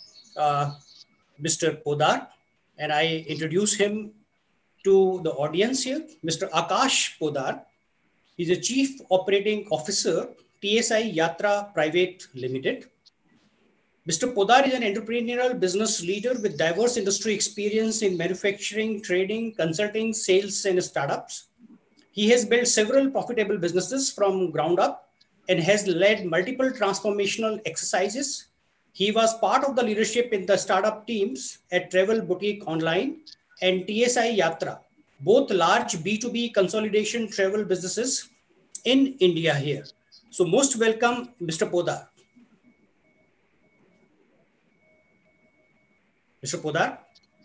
Mr. Podar, and I introduce him to the audience here, Mr. Akash Podar. He's a Chief Operating Officer, TSI Yatra Private Limited. Mr. Podar is an entrepreneurial business leader with diverse industry experience in manufacturing, trading, consulting, sales, and startups. He has built several profitable businesses from ground up and has led multiple transformational exercises. He was part of the leadership in the startup teams at Travel Boutique Online and TSI Yatra, both large B2B consolidation travel businesses in India here. So most welcome, Mr. Podar. Mr. Podar.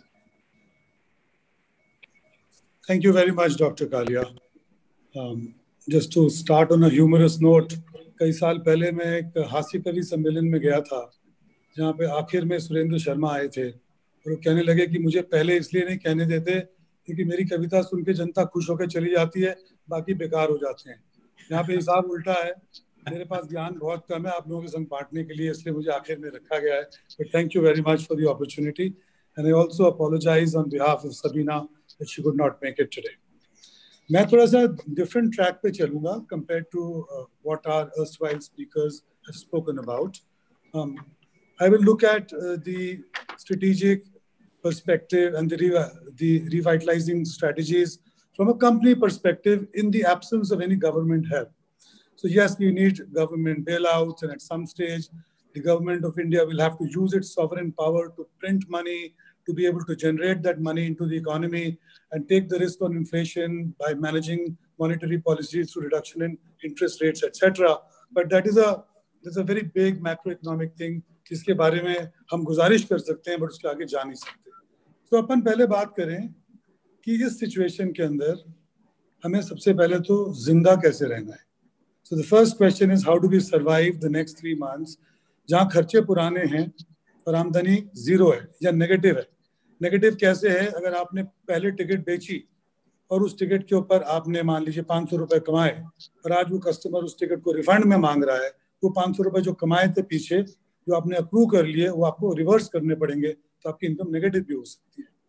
Thank you very much, Dr. Kalia. Just to start on a humorous note, कई साल पहले मैं एक हास्य कवि सम्मेलन में गया था जहाँ पे आखिर में सुरेंद्र शर्मा आए थे और वो कहने लगे कि मुझे पहले इसलिए नहीं कहने देते क्योंकि मेरी कविता सुन के जनता खुश होकर चली जाती है, बाकी बेकार हो जाते हैं। यहाँ पे हिसाब उल्टा है, मेरे पास ज्ञान बहुत कम है आप लोगों के संग बांटने के लिए, इसलिए मुझे आखिर में रखा गया है। But thank you very much for the opportunity, and I also apologize on behalf of Sabina that she could not make it today. मैं थोड़ा सा different track पे चलूँगा compared to what our erstwhile speakers have spoken about. I will look at the strategic perspective and the revitalizing strategies from a company perspective in the absence of any government help. So yes, we need government bailouts, and at some stage, the government of India will have to use its sovereign power to print money, to be able to generate that money into the economy and take the risk on inflation by managing monetary policies through reduction in interest rates, etc. But that's a very big macroeconomic thing, जिसके बारे में हम गुजारिश कर सकते हैं, but उसके आगे जा नहीं सकते। तो अपन पहले बात करें कि इस सिचुएशन के अंदर हमें सबसे पहले तो जिंदा कैसे रहना है। So the first question is how do we survive the next 3 months जहाँ खर्चे पुराने हैं और आमदनी जीरो है या नेगेटिव है। नेगेटिव कैसे है? अगर आपने पहले टिकट बेची और उस टिकट के ऊपर आपने मान लीजिए 500 रुपए कमाए और आज वो कस्टमर उस टिकट को रिफंड में मांग रहा है, वो 500 रुपए जो कमाए थे पीछे जो आपने अप्रूव कर लिए वो आपको रिवर्स करने पड़ेंगे, तो आपकी इनकम नेगेटिव भी हो सकती है।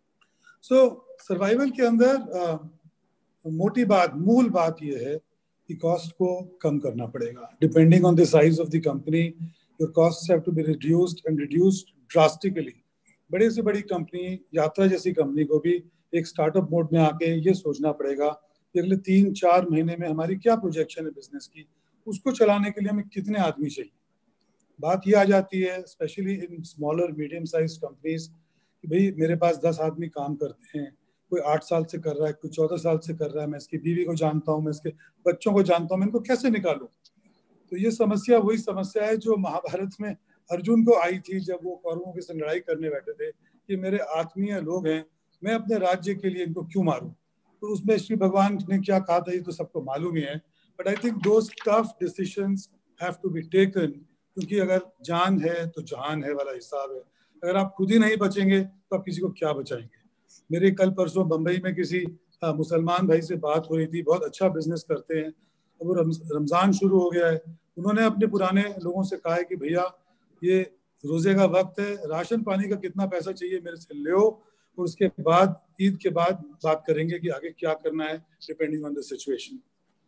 सो सर्वाइवल के अंदर मोटी बात, मूल बात ये है कि कॉस्ट को कम करना पड़ेगा। Depending on the size of the company your costs have to be reduced and reduced drastically. बड़े से बड़ी कंपनी, यात्रा जैसी कंपनी को भी एक स्टार्टअप मोड में आके ये सोचना पड़ेगा कि अगले 3-4 महीने में हमारी क्या प्रोजेक्शन है बिजनेस की, उसको चलाने के लिए हमें कितने आदमी चाहिए। बात ये आ जाती है specially in smaller medium size companies कि भाई मेरे पास 10 आदमी काम करते हैं, कोई 8 साल से कर रहा है, कोई 14 साल से कर रहा है, मैं इसकी बीवी को जानता हूँ, मैं इसके बच्चों को जानता हूँ, मैं इनको कैसे निकालूं। तो ये समस्या वही समस्या है जो महाभारत में अर्जुन को आई थी जब वो कौरवों के संग लड़ाई करने बैठे थे कि मेरे आत्मीय लोग हैं, मैं अपने राज्य के लिए इनको क्यों मारूं। तो उसमें श्री भगवान ने क्या कहा था ये तो सबको मालूम ही है, but I think those tough decisions have to be taken, क्योंकि अगर जान है तो जहान है वाला हिसाब है। अगर आप खुद ही नहीं बचेंगे तो आप किसी को क्या बचाएंगे। मेरे कल परसों बम्बई में किसी मुसलमान भाई से बात हो रही थी, बहुत अच्छा बिजनेस करते हैं, अब वो रमज़ान शुरू हो गया है, उन्होंने अपने पुराने लोगों से कहा है कि भैया ये रोज़े का वक्त है, राशन पानी का कितना पैसा चाहिए मेरे से ले, और उसके बाद ईद के बाद बात करेंगे कि आगे क्या करना है depending on the situation.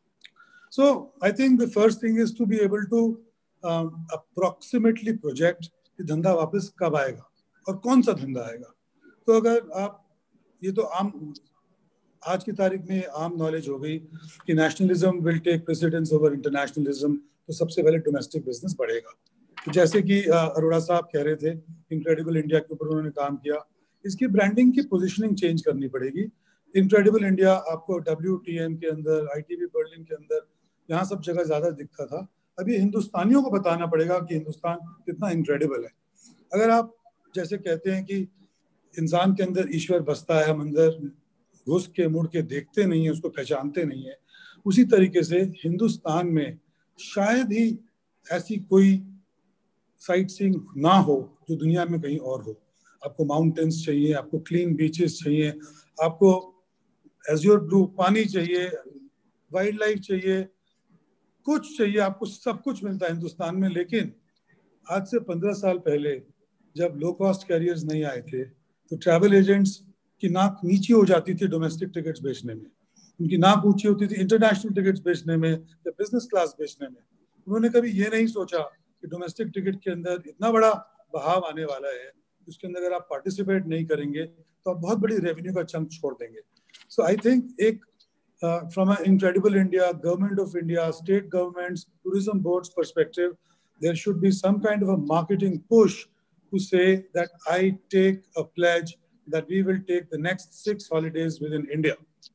So I think the first thing is to be able to approximately project कि धंधा वापस कब आएगा और कौन सा धंधा आएगा। तो अगर आप ये तो आम आज की तारीख में आम नॉलेज हो गई कि nationalism will take precedence over internationalism, तो सबसे पहले डोमेस्टिक बिजनेस बढ़ेगा। तो जैसे कि अरोड़ा साहब कह रहे थे, इनक्रेडिबल इंडिया के ऊपर उन्होंने काम किया, इसकी ब्रांडिंग की पोजीशनिंग चेंज करनी पड़ेगी। इनक्रेडिबल इंडिया आपको WTM के अंदर, ITB बर्लिन के अंदर, यहाँ सब जगह ज़्यादा दिखता था। अभी हिंदुस्तानियों को बताना पड़ेगा कि हिंदुस्तान कितना इनक्रेडिबल है। अगर आप जैसे कहते हैं कि इंसान के अंदर ईश्वर बसता है, हम अंदर घुस के मुड़ के देखते नहीं है, उसको पहचानते नहीं है, उसी तरीके से हिंदुस्तान में शायद ही ऐसी कोई साइट सीइंग ना हो जो दुनिया में कहीं और हो। आपको माउंटेन्स चाहिए, आपको क्लीन बीचेस चाहिए, आपको एज्योर ब्लू पानी चाहिए, वाइल्ड लाइफ चाहिए, कुछ चाहिए, आपको सब कुछ मिलता है हिंदुस्तान में। लेकिन आज से 15 साल पहले जब लो कॉस्ट कैरियर्स नहीं आए थे तो ट्रैवल एजेंट्स की नाक नीची हो जाती थी डोमेस्टिक टिकट्स बेचने में, उनकी नाक ऊंची होती थी इंटरनेशनल टिकट्स बेचने में या बिजनेस क्लास बेचने में। उन्होंने कभी ये नहीं सोचा कि डोमेस्टिक टिकट के अंदर इतना बड़ा बहाव आने वाला है, उसके अंदर अगर आप पार्टिसिपेट नहीं करेंगे तो आप बहुत बड़ी रेवेन्यू का चंक छोड़ देंगे। सो आई थिंक एक from an Incredible India, Government of India, state governments, tourism boards perspective, there should be some kind of a marketing push to say that I take a pledge that we will take the next 6 holidays within India.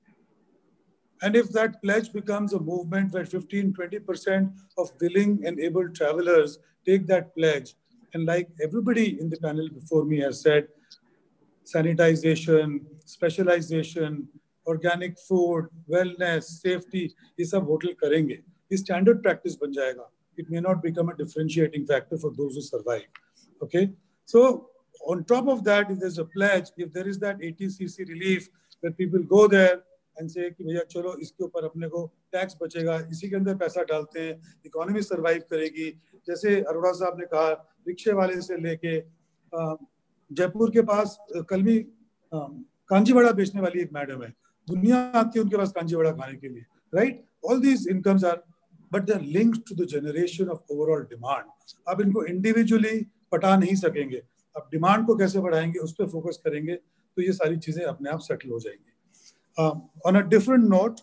And if that pledge becomes a movement where 15-20% of willing and able travelers take that pledge, and like everybody in the panel before me has said, sanitization, specialization, organic food, wellness, safety, ये सब hotel करेंगे, ये standard practice बन जाएगा. It may not become a differentiating factor for those who survive. Okay, so on top of that, if there's a pledge, if there is that 80cc relief where people go there and say कि भैया चलो इसके ऊपर अपने को tax बचेगा, इसी के अंदर पैसा डालते हैं, इकोनॉमी सर्वाइव करेगी. जैसे अरोड़ा साहब ने कहा, रिक्शे वाले से लेके जयपुर के पास कल भी कांजी वड़ा बेचने वाली एक मैडम है, दुनिया आती है उनके पास कांजी वड़ा खाने के लिए, right? All these incomes are but they are linked to the generation of overall demand. आप इनको इंडिविजुअली पटा नहीं सकेंगे, आप डिमांड को कैसे बढ़ाएंगे उस पर फोकस करेंगे तो ये सारी चीजें अपने आप सेटल हो जाएंगी. ऑन अ डिफरेंट नोट,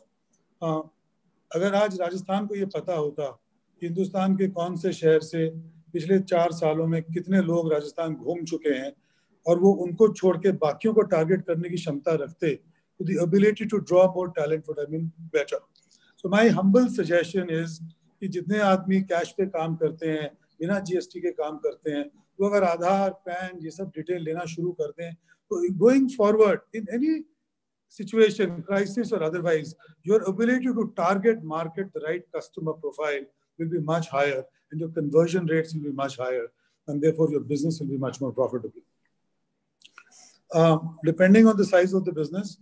अगर आज राजस्थान को ये पता होता कि हिंदुस्तान के कौन से शहर से पिछले 4 सालों में कितने लोग राजस्थान घूम चुके हैं और वो उनको छोड़ के बाकियों को टारगेट करने की क्षमता रखते, तो the ability to draw more talent would have been better. So my humble suggestion is कि जितने आदमी कैश पे काम करते हैं, बिना जीएसटी के काम करते हैं, वो अगर आधार, पैन ये सब डिटेल लेना शुरू कर दें, तो going forward in any situation, crisis or otherwise, your ability to target market the right customer profile will be much higher and your conversion rates will be much higher and therefore your business will be much more profitable. Depending on the size of the business,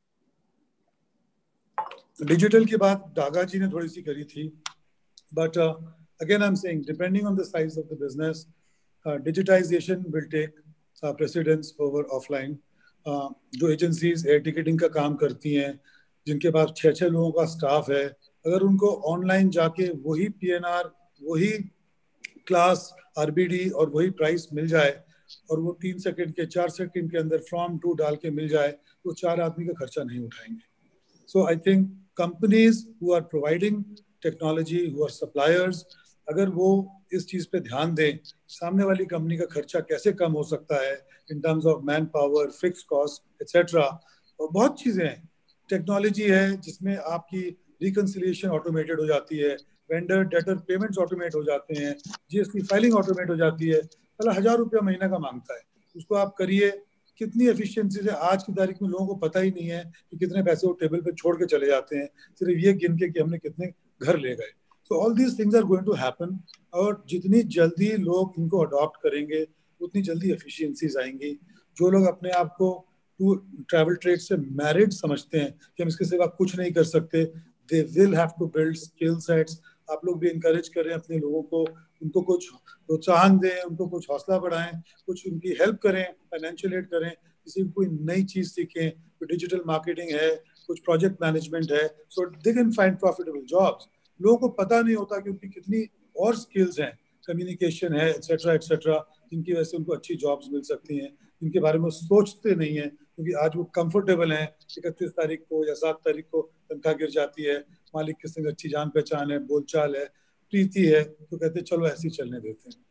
digital की बात डागा जी ने थोड़ी सी करी थी, but again I am saying depending on the size of the business, digitization will take precedence over offline. जो agencies air ticketing का काम करती हैं, जिनके पास 6-6 लोगों का स्टाफ है, अगर उनको ऑनलाइन जाके वही पीएनआर, वही क्लास, आरबीडी और वही प्राइस मिल जाए और वो 3 सेकंड के 4 सेकंड के अंदर फॉर्म 2 डाल के मिल जाए, तो 4 आदमी का खर्चा नहीं उठाएंगे. So I think companies who are providing technology, who are suppliers, अगर वो इस चीज पे ध्यान दें, सामने वाली कंपनी का खर्चा कैसे कम हो सकता है in terms of manpower, fixed cost, etc. और बहुत चीजें हैं. टेक्नोलॉजी है जिसमें आपकी रिकंसिलिएशन ऑटोमेटेड हो जाती है, वेंडर डेटर पेमेंट्स ऑटोमेट हो जाते हैं, जीएसटी फाइलिंग ऑटोमेट हो जाती है. साला 1000 रुपया महीना का मांगता है, उसको आप करिए. कितनी एफिशिएंसी है आज की तारीख में, लोगों को पता ही नहीं है कि कितने पैसे वो टेबल पे छोड़ के चले जाते हैं, सिर्फ ये गिन के कि हमने कितने घर ले गए. So all these things are going to happen, और जितनी जल्दी लोग इनको अडॉप्ट करेंगे उतनी जल्दी एफिशिएंसीज आएंगी. जो लोग अपने आप को ट्रैवल ट्रेड से मैरिड समझते हैं कि हम इसके सिवा कुछ नहीं कर सकते, they will have to build skill sets. आप लोग भी इंकरेज करें अपने लोगों को, उनको कुछ प्रोत्साहन दें, उनको कुछ हौसला बढ़ाएं, कुछ उनकी हेल्प करें, फाइनेंशियल एड करें, किसी को कोई नई चीज सीखें, कोई डिजिटल मार्केटिंग है, कुछ प्रोजेक्ट मैनेजमेंट है, so they can find profitable jobs. लोगों को पता नहीं होता कि उनकी कितनी और स्किल्स हैं, कम्युनिकेशन है, एक्सेट्रा एक्सेट्रा, जिनकी वजह से उनको अच्छी जॉब्स मिल सकती हैं, जिनके बारे में सोचते नहीं है क्योंकि आज वो कंफर्टेबल हैं. 31 तारीख को या 7 तारीख को तनख्वाह गिर जाती है, मालिक के संग अच्छी जान पहचान है, बोलचाल है, प्रीति है, तो कहते चलो ऐसे ही चलने देते हैं.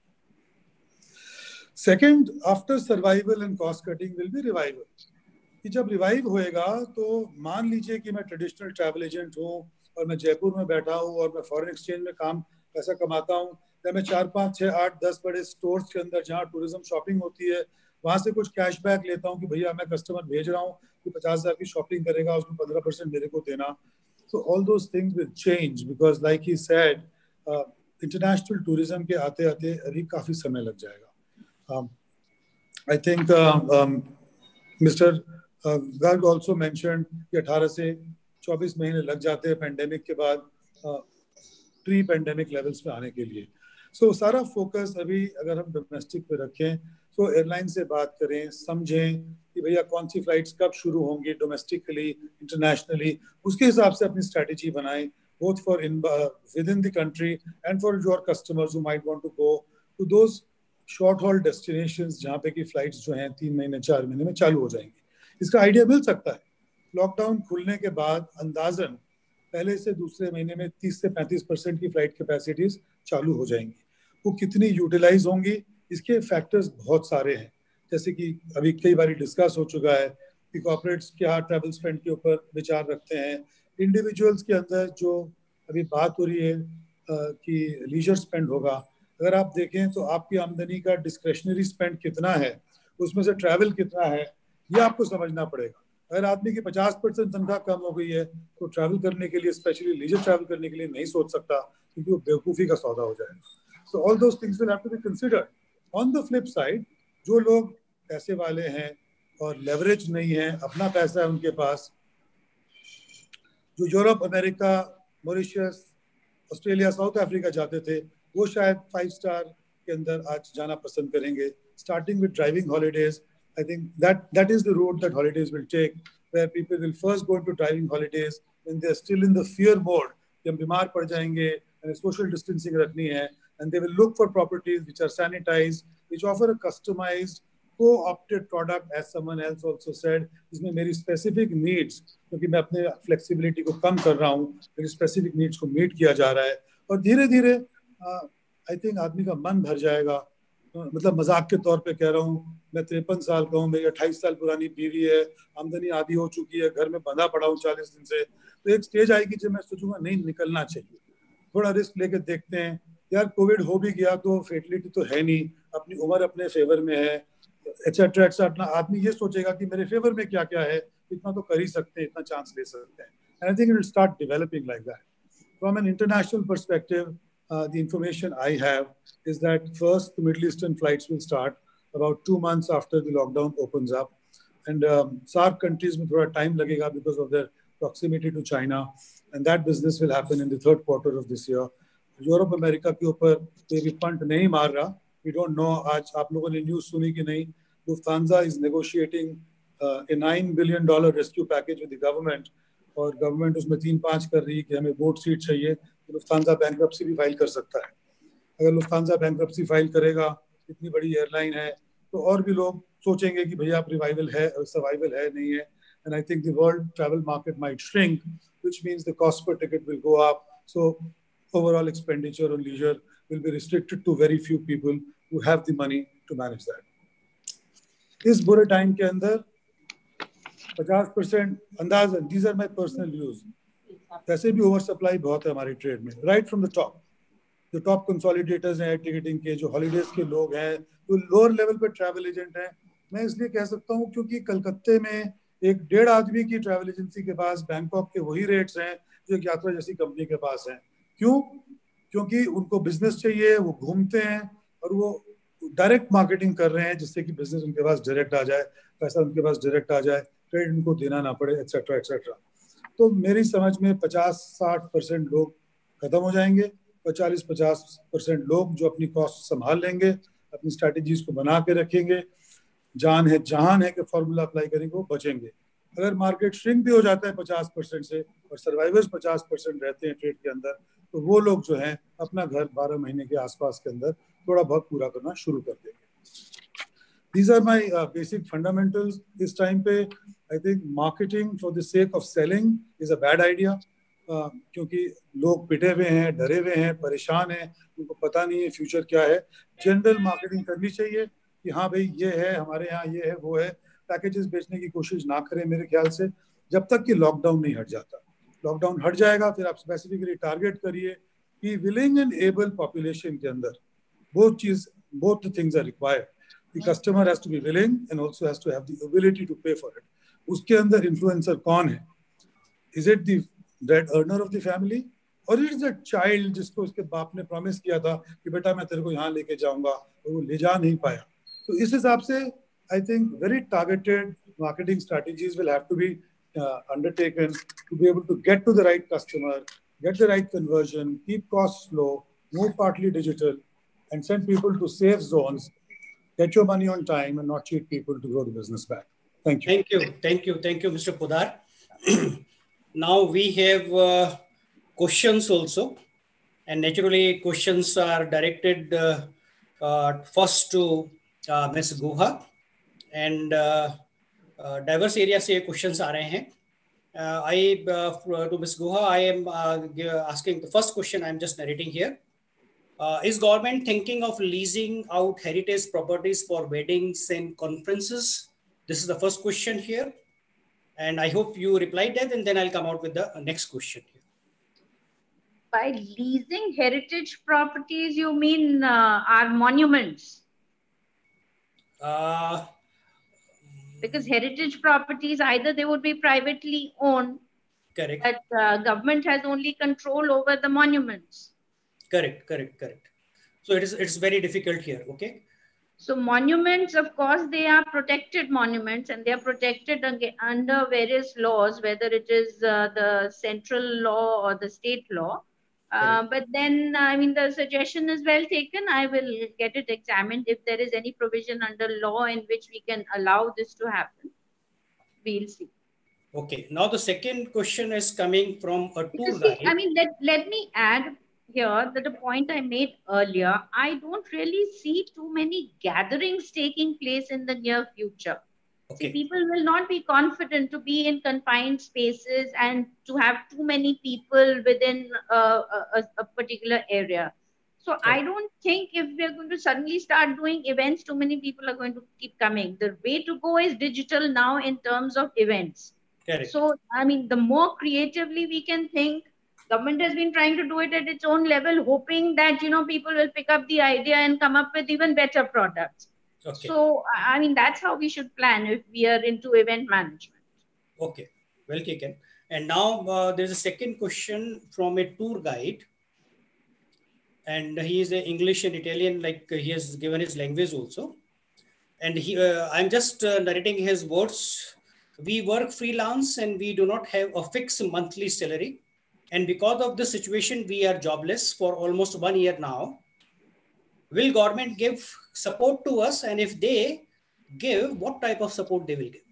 Second, after survival and cost cutting will be revival. कि जब रिवाइव होएगा तो मान लीजिए कि मैं ट्रेडिशनल ट्रैवल एजेंट हूँ और मैं जयपुर में बैठा हूँ और मैं फॉरेन एक्सचेंज में पैसा कमाता हूँ, या मैं 4, 5, 6, 8, 10 बड़े स्टोर्स के अंदर जहाँ टूरिज्म शॉपिंग होती है वहां से कुछ कैशबैक लेता हूँ कि भैया मैं कस्टमर भेज रहा हूँ कि 50,000 की शॉपिंग करेगा, उसमें 15% मेरे को देना. So all those things will change because like he said, international tourism के आते आते अभी काफी समय लग जाएगा. I think Mr. Garg also mentioned कि 18 से 24 महीने लग जाते हैं पैंडेमिक के बाद प्री पैंडेमिक लेवल्स पे आने के लिए. सो सारा फोकस अभी अगर हम डोमेस्टिक पे रखें तो एयरलाइन से बात करें, समझें कि भैया कौन सी फ्लाइट्स कब शुरू होंगी डोमेस्टिकली, इंटरनेशनली, उसके हिसाब से अपनी स्ट्रैटेजी बनाएं, both for within the country and for your customers who might want to go to those short haul destinations जहाँ पे की फ्लाइट्स जो हैं 3 महीने 4 महीने में चालू हो जाएंगी. इसका आइडिया मिल सकता है. लॉकडाउन खुलने के बाद अंदाजन पहले से दूसरे महीने में 30 से 35% की फ्लाइट कैपेसिटीज चालू हो जाएंगी. वो कितनी यूटिलाइज होंगी, इसके फैक्टर्स बहुत सारे हैं, जैसे कि अभी कई बार डिस्कस हो चुका है कि कॉर्पोरेट्स क्या ट्रैवल स्पेंड के ऊपर विचार रखते हैं, इंडिविजुअल्स के अंदर जो अभी बात हो रही है कि लीजर स्पेंड होगा. अगर आप देखें तो आपकी आमदनी का डिस्क्रेशनरी स्पेंड कितना है, उसमें से ट्रैवल कितना है, ये आपको समझना पड़ेगा. अगर आदमी की 50% तनख्वाह कम हो गई है तो ट्रैवल करने के लिए, स्पेशली लीजर ट्रैवल करने के लिए नहीं सोच सकता, क्योंकि वो बेवकूफ़ी का सौदा हो जाएगा. So all those things will have to be considered. On the flip side, जो लोग पैसे वाले हैं और लेवरेज नहीं है, अपना पैसा है उनके पास, जो Europe, America, Mauritius, Australia, South Africa जाते थे, वो शायद 5 स्टार के अंदर आज जाना पसंद करेंगे. Starting with driving holidays, I think that is the road that holidays will take, where people will first go into driving holidays when they are still in the fear mode कि हम बीमार पड़ जाएंगे and social distancing रखनी है, and they will look for properties which are sanitized, which offer a customized co-opted product, as someone else also said, जिसमें मेरी specific needs, क्योंकि मैं अपने flexibility को कम कर रहा हूँ, मेरी specific needs को meet किया जा रहा है, और धीरे धीरे I think आदमी का मन भर जाएगा. मतलब मजाक के तौर पे कह रहा हूँ, मैं 53 साल का हूँ, मेरी 28 साल पुरानी बीवी है, आमदनी आधी हो चुकी है, घर में बंधा पड़ा हूँ 40 दिन से, तो एक स्टेज आएगी जब मैं सोचूंगा नहीं, निकलना चाहिए, थोड़ा रिस्क लेके देखते हैं. यार कोविड हो भी गया तो फेटलिटी तो है नहीं, अपनी उम्र अपने फेवर में है, एक्सेट्रा एक्सेट्रा. आदमी ये सोचेगा कि मेरे फेवर में क्या क्या है, इतना तो कर ही सकते हैं, इतना चांस ले सकते हैं. And I think it will start developing like that. From an international perspective, the information I have is that first the Middle Eastern flights will start about 2 months after the lockdown opens up, and SAARC countries में थोड़ा time लगेगा because of their proximity to China, and that business will happen in the 3rd quarter of this year. Europe America के ऊपर कोई भी fund नहीं मार रहा. We don't know, आज आप लोगों ने न्यूज़ सुनी कि नहीं, Lufthansa is negotiating a $9 billion rescue package with the government, और गवर्नमेंट उसमें 3-5 कर रही है कि हमें बोर्ड सीट चाहिए. लुफ्थांसा बैंक्रप्सी भी फाइल कर सकता है. अगर लुफ्थांसा बैंक्रप्सी फाइल करेगा, इतनी बड़ी एयरलाइन है, तो और भी लोग सोचेंगे कि भैया रिवाइवल है, सर्वाइवल है, नहीं है. And I think the world travel market might shrink, which means the cost per ticket will go up. So overall expenditure on leisure will be restricted to very few people who have the money to manage that. इस बुरे time के अंदर 50% अंदाज़न, these are my personal views, वैसे भी over supply बहुत है हमारी trade में, राइट फ्रॉम द टॉप. जो टॉप कंसोलिडेटर्स हैं टिकटिंग के, जो हॉलीडेज के लोग हैं, जो लोअर लेवल पे ट्रैवल एजेंट हैं, मैं इसलिए कह सकता हूँ क्योंकि कलकत्ते में 1-1.5 आदमी की ट्रैवल एजेंसी के पास बैंकॉक के वही रेट्स हैं जो एक यात्रा जैसी कंपनी के पास हैं. क्यों? क्योंकि उनको बिजनेस चाहिए, वो घूमते हैं और वो डायरेक्ट मार्केटिंग कर रहे हैं, जिससे कि बिजनेस उनके पास डायरेक्ट आ जाए, पैसा उनके पास डायरेक्ट आ जाए, ट्रेड उनको देना ना पड़े, एक्सेट्रा एक्सेट्रा. तो मेरी समझ में 50-60% लोग खत्म हो जाएंगे और 40-50% लोग जो अपनी कॉस्ट संभाल लेंगे, अपनी स्ट्रैटेजीज को बना के रखेंगे, जान है जहान है कि फॉर्मूला अप्लाई करेंगे, वो बचेंगे. अगर मार्केट श्रिंक भी हो जाता है 50% से और सर्वाइवर्स 50% रहते हैं ट्रेड के अंदर, तो वो लोग जो हैं अपना घर 12 महीने के आसपास के अंदर थोड़ा बहुत पूरा करना शुरू कर देंगे. These are my basic fundamentals. इस टाइम पे I think marketing for the sake of selling is a bad idea, क्योंकि लोग पिटे हुए हैं, डरे हुए हैं, परेशान हैं, उनको पता नहीं है फ्यूचर क्या है. जनरल मार्केटिंग करनी चाहिए कि हाँ भाई ये है, हमारे यहाँ ये है, वो है. पैकेजेस बेचने की कोशिश ना करें मेरे ख्याल से, जब तक कि लॉकडाउन नहीं हट जाता. लॉकडाउन हट जाएगा फिर आप स्पेसिफिकली टारगेट करिए कि विलिंग एंड एबल पॉपुलेशन के अंदर both things are required. The customer has to be willing and also has to have the ability to pay for it. उसके अंदर influencer कौन है? Is it the bread earner of the family? और it is a child जिसको उसके बाप ने promise किया था कि बेटा मैं तेरे को यहाँ लेके जाऊंगा और वो ले जा नहीं पाया. तो इस हिसाब से I think very targeted marketing strategies will have to be undertaken to be able to get to the right customer, get the right conversion, keep costs low, move partly digital, and send people to safe zones. Get your money on time and not cheat people to grow the business back. Thank you. Thank you, Mr. Podar. Now we have questions also, and naturally questions are directed first to Ms. Guha, and diverse areas से questions आ रहे हैं. To Ms. Guha, I am asking the first question. I am just narrating here. Is government thinking of leasing out heritage properties for weddings and conferences? This is the first question here. And I hope you replied that, and then I'll come out with the next question here. By leasing heritage properties, you mean our monuments? Because heritage properties, either they would be privately owned, correct, but government has only control over the monuments. Correct. So it's very difficult here. Okay. So monuments, of course, they are protected monuments, and they are protected under various laws, whether it is the central law or the state law. But then, I mean, the suggestion is well taken. I will get it examined. If there is any provision under law in which we can allow this to happen, we'll see. Okay. Now the second question is coming from a tour guide. I mean, let me add here that the point I made earlier, I don't really see too many gatherings taking place in the near future. Okay. See, people will not be confident to be in confined spaces and to have too many people within a particular area. So okay. I don't think if we are going to suddenly start doing events, too many people are going to keep coming. The way to go is digital now in terms of events. Correct. So, I mean, the more creatively we can think, government has been trying to do it at its own level, hoping that, you know, people will pick up the idea and come up with even better products. Okay. So, I mean, that's how we should plan if we are into event management. Okay, well taken. And now there's a second question from a tour guide. And he is English and Italian, like he has given his language also. And I'm just narrating his words. We work freelance and we do not have a fixed monthly salary. And because of this situation, we are jobless for almost 1 year now. Will government give support to us? And if they give, what type of support they will give?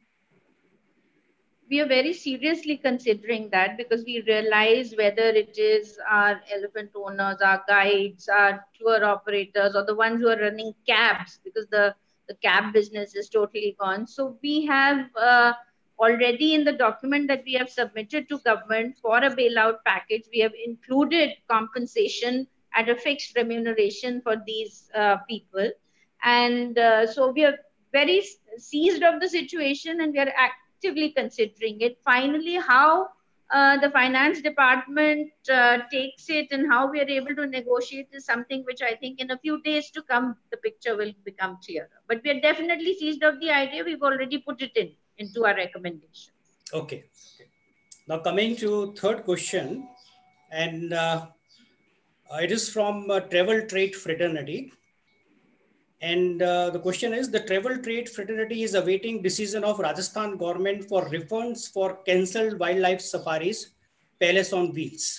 We are very seriously considering that, because we realize whether it is our elephant owners, our guides, our tour operators, or the ones who are running cabs, because the cab business is totally gone. So we have already in the document that we have submitted to government for a bailout package, we have included compensation at a fixed remuneration for these people. And so we are very seized of the situation and we are actively considering it. Finally, how the finance department takes it and how we are able to negotiate is something which I think in a few days to come, the picture will become clearer. But we are definitely seized of the idea. We've already put it into our recommendations. Okay. Now coming to third question, and it is from Travel Trade Fraternity. And the question is, the Travel Trade Fraternity is awaiting decision of Rajasthan government for refunds for cancelled wildlife safaris, Palace on Wheels.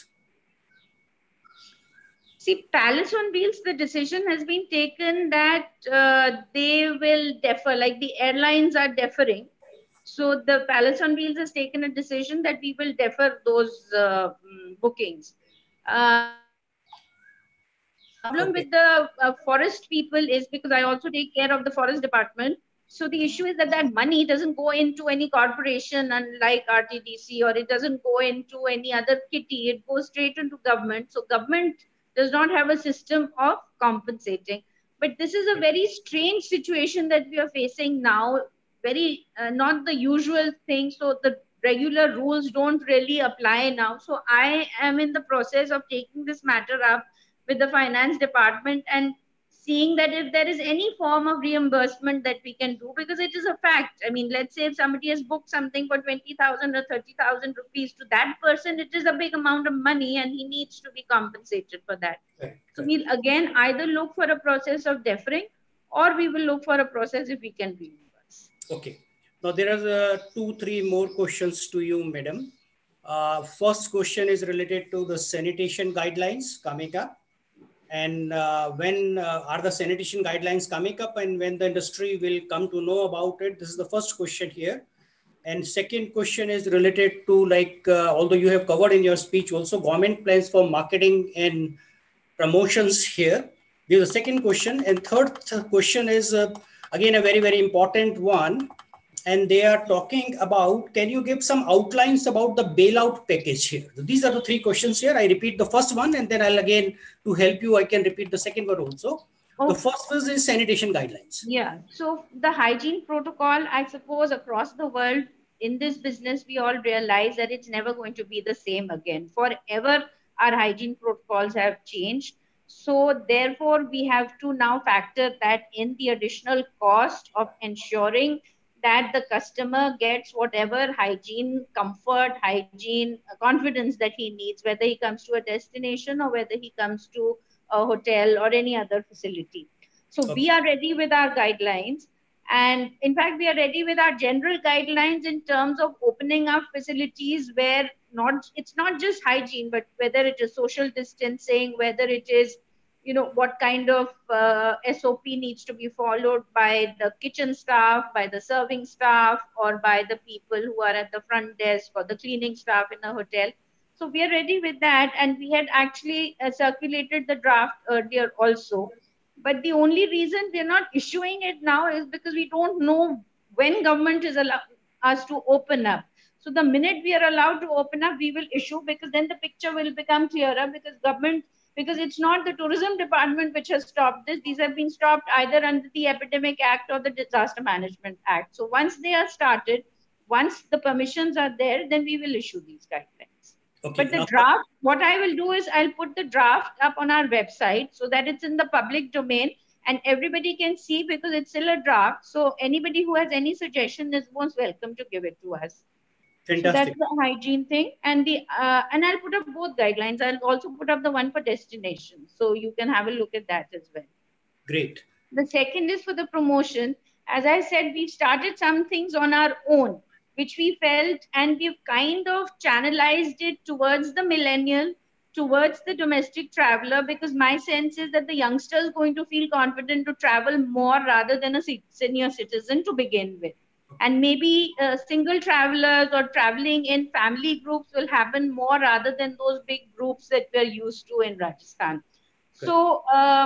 See, Palace on Wheels, the decision has been taken that they will defer, like the airlines are deferring. So the Palace on Wheels has taken a decision that we will defer those bookings. Problem with the forest people is because I also take care of the forest department. So the issue is that that money doesn't go into any corporation unlike RTDC, or it doesn't go into any other kitty. It goes straight into government. So government does not have a system of compensating. But this is a very strange situation that we are facing now. Very not the usual thing. So the regular rules don't really apply now. So I am in the process of taking this matter up with the finance department and seeing that if there is any form of reimbursement that we can do, because it is a fact. I mean, let's say if somebody has booked something for 20,000 or 30,000 rupees, to that person, it is a big amount of money and he needs to be compensated for that. So we'll again either look for a process of deferring, or we will look for a process if we can reimburse. Okay. Now there are 2-3 more questions to you, madam. First question is related to the sanitation guidelines coming up. And when are the sanitation guidelines coming up, and when the industry will come to know about it? This is the first question here. And second question is related to, like, although you have covered in your speech also government plans for marketing and promotions here. This is the second question. And third question is again a very, very important one. And they are talking about, can you give some outlines about the bailout package here? These are the 3 questions here. I repeat the first one, and then I'll again, to help you, I can repeat the second one also. Okay. The first one is sanitation guidelines. Yeah. So the hygiene protocol, I suppose across the world in this business, we all realize that it's never going to be the same again. Forever, our hygiene protocols have changed. So therefore, we have to now factor that in the additional cost of ensuring that the customer gets whatever hygiene, comfort, hygiene, confidence that he needs, whether he comes to a destination or whether he comes to a hotel or any other facility. So okay, we are ready with our guidelines. And in fact, we are ready with our general guidelines in terms of opening up facilities where it's not just hygiene, but whether it is social distancing, whether it is, you know, what kind of SOP needs to be followed by the kitchen staff, by the serving staff, or by the people who are at the front desk or the cleaning staff in a hotel. So we are ready with that. And we had actually circulated the draft earlier also. But the only reason we're not issuing it now is because we don't know when government is allowed us to open up. So the minute we are allowed to open up, we will issue, because then the picture will become clearer, because it's not the tourism department which has stopped this. These have been stopped either under the Epidemic Act or the Disaster Management Act. So once they are started, once the permissions are there, then we will issue these guidelines. Okay, but the draft, what I will do is I'll put the draft up on our website so that it's in the public domain and everybody can see, because it's still a draft. So anybody who has any suggestion is most welcome to give it to us. Fantastic. So that's the hygiene thing. And and I'll put up both guidelines. I'll also put up the one for destination. So you can have a look at that as well. Great. The second is for the promotion. As I said, we've started some things on our own, which we felt, and we've kind of channelized it towards the millennial, towards the domestic traveler, because my sense is that the youngster is going to feel confident to travel more rather than a senior citizen to begin with. And maybe single travelers or traveling in family groups will happen more rather than those big groups that we're used to in Rajasthan. Good. So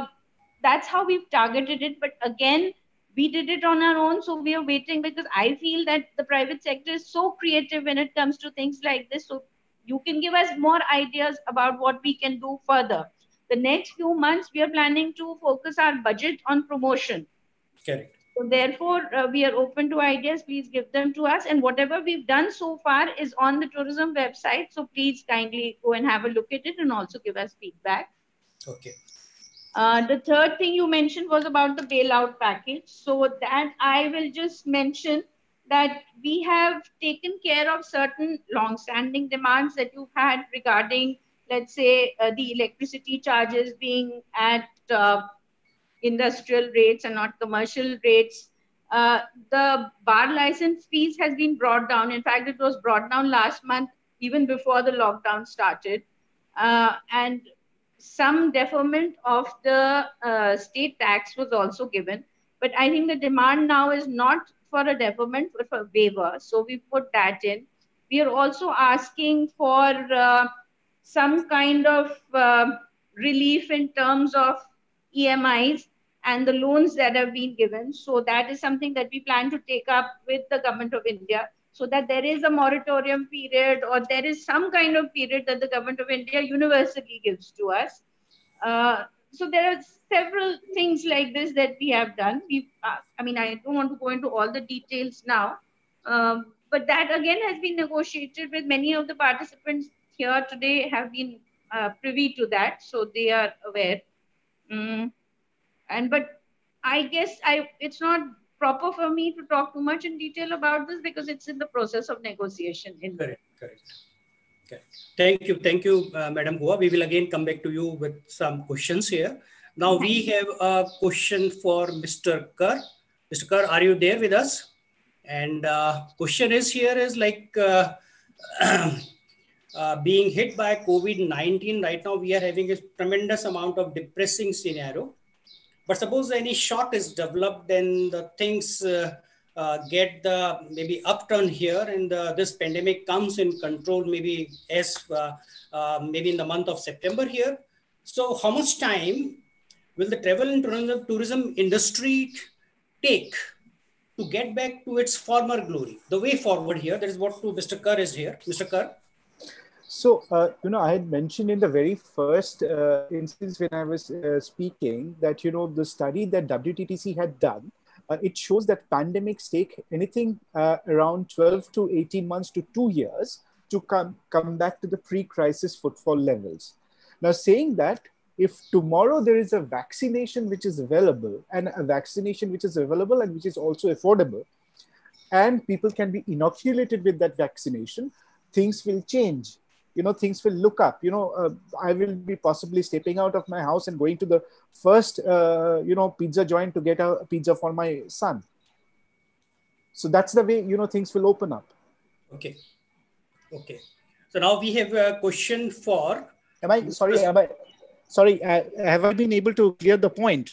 that's how we've targeted it. But again, we did it on our own. So we are waiting, because I feel that the private sector is so creative when it comes to things like this. So you can give us more ideas about what we can do further. The next few months, we are planning to focus our budget on promotion. Correct. So therefore, we are open to ideas. Please give them to us. And whatever we've done so far is on the tourism website. So please kindly go and have a look at it and also give us feedback. Okay. The third thing you mentioned was about the bailout package. So that I will just mention that we have taken care of certain long-standing demands that you've had regarding, let's say, the electricity charges being at industrial rates and not commercial rates. The bar license fees has been brought down. In fact, it was brought down last month, even before the lockdown started. And some deferment of the state tax was also given. But I think the demand now is not for a deferment, but for a waiver. So we put that in. We are also asking for some kind of relief in terms of EMIs and the loans that have been given. So that is something that we plan to take up with the Government of India, so that there is a moratorium period, or there is some kind of period that the Government of India universally gives to us. So there are several things like this that we have done. I mean, I don't want to go into all the details now, but that again has been negotiated with many of the participants here today, have been privy to that, so they are aware. But I guess it's not proper for me to talk too much in detail about this because it's in the process of negotiation. Correct. Okay. Thank you, Madam Goa. We will again come back to you with some questions here. Now we have a question for Mr. Kar. Mr. Kar, are you there with us? And question is here is like being hit by COVID-19 right now, we are having a tremendous amount of depressing scenario. But suppose any shock is developed, then the things get the maybe upturn here, and this pandemic comes in control maybe as maybe in the month of September here. So how much time will the travel and tourism industry take to get back to its former glory? The way forward here, that is what Mr. Kar is here. Mr. Kar. So, I had mentioned in the very first instance when I was speaking that, the study that WTTC had done, it shows that pandemics take anything around 12 to 18 months to 2 years to come back to the pre-crisis footfall levels. Now, saying that, if tomorrow there is a vaccination which is available and which is also affordable, and people can be inoculated with that vaccination, things will change. Things will look up. I will be possibly stepping out of my house and going to the first, pizza joint to get a pizza for my son. So that's the way, things will open up. Okay. So now we have a question for... Sorry, have I been able to clear the point?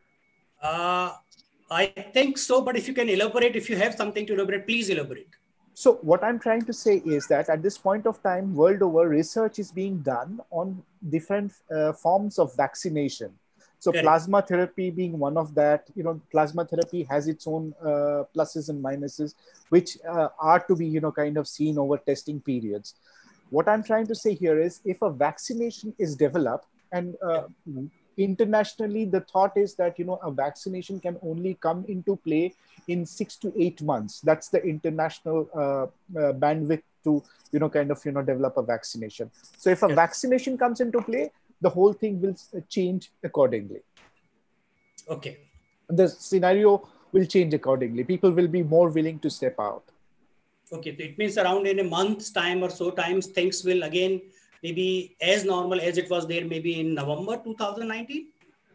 I think so, but if you can elaborate, if you have something to elaborate, please elaborate. So what I'm trying to say is that at this point of time, world over, research is being done on different forms of vaccination. So correct. Plasma therapy being one of that, plasma therapy has its own pluses and minuses, which are to be, kind of seen over testing periods. What I'm trying to say here is if a vaccination is developed and internationally, the thought is that, a vaccination can only come into play in 6 to 8 months. That's the international bandwidth to, develop a vaccination. So if a vaccination comes into play, the whole thing will change accordingly. Okay. The scenario will change accordingly. People will be more willing to step out. Okay. So it means around in a month's time or so times, things will again maybe as normal as it was there maybe in November 2019?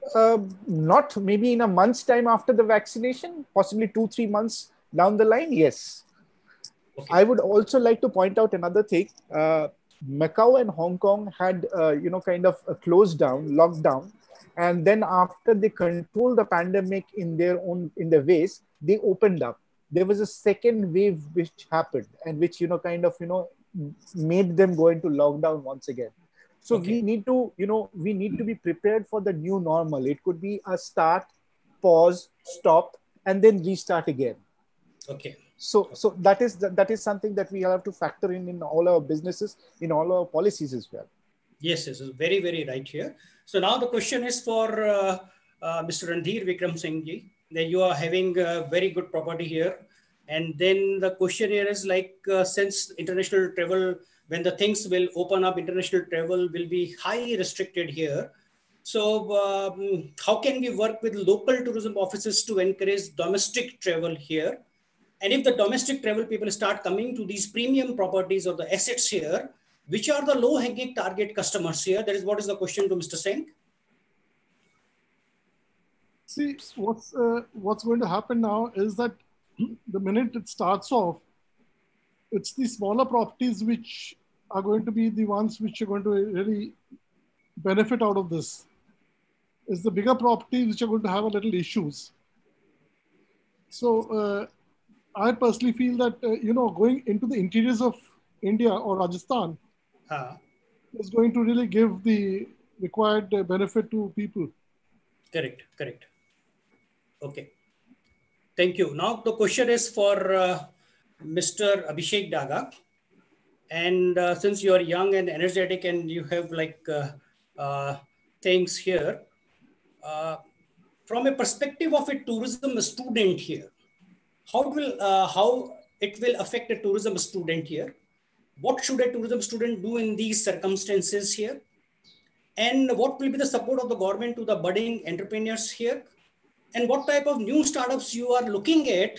Not maybe in a month's time after the vaccination, possibly 2-3 months down the line, yes. Okay. I would also like to point out another thing. Macau and Hong Kong had, kind of a closed down, lockdown. And then after they controlled the pandemic in their ways, they opened up. There was a second wave which happened and which, made them go into lockdown once again. So we need to be prepared for the new normal. It could be a start, pause, stop, and then restart again. Okay. So that is something that we have to factor in all our businesses, in all our policies as well. Yes, very, very right here. So now the question is for Mr. Randhir Vikram Singh ji, that you are having a very good property here. And then the question here is like, since international travel, when the things will open up, international travel will be highly restricted here. So how can we work with local tourism offices to encourage domestic travel here? And if the domestic travel people start coming to these premium properties or the assets here, which are the low-hanging target customers here? That is what is the question to Mr. Singh. See, what's going to happen now is that the minute it starts off, it's the smaller properties which are going to be the ones which are going to really benefit out of this. It's the bigger properties which are going to have a little issues. So I personally feel that, going into the interiors of India or Rajasthan is going to really give the required benefit to people. Correct. Okay. Thank you. Now the question is for Mr. Abhishek Daga. And since you are young and energetic and you have like things here, from a perspective of a tourism student here, how it will affect a tourism student here? What should a tourism student do in these circumstances here? And what will be the support of the government to the budding entrepreneurs here? And what type of new startups you are looking at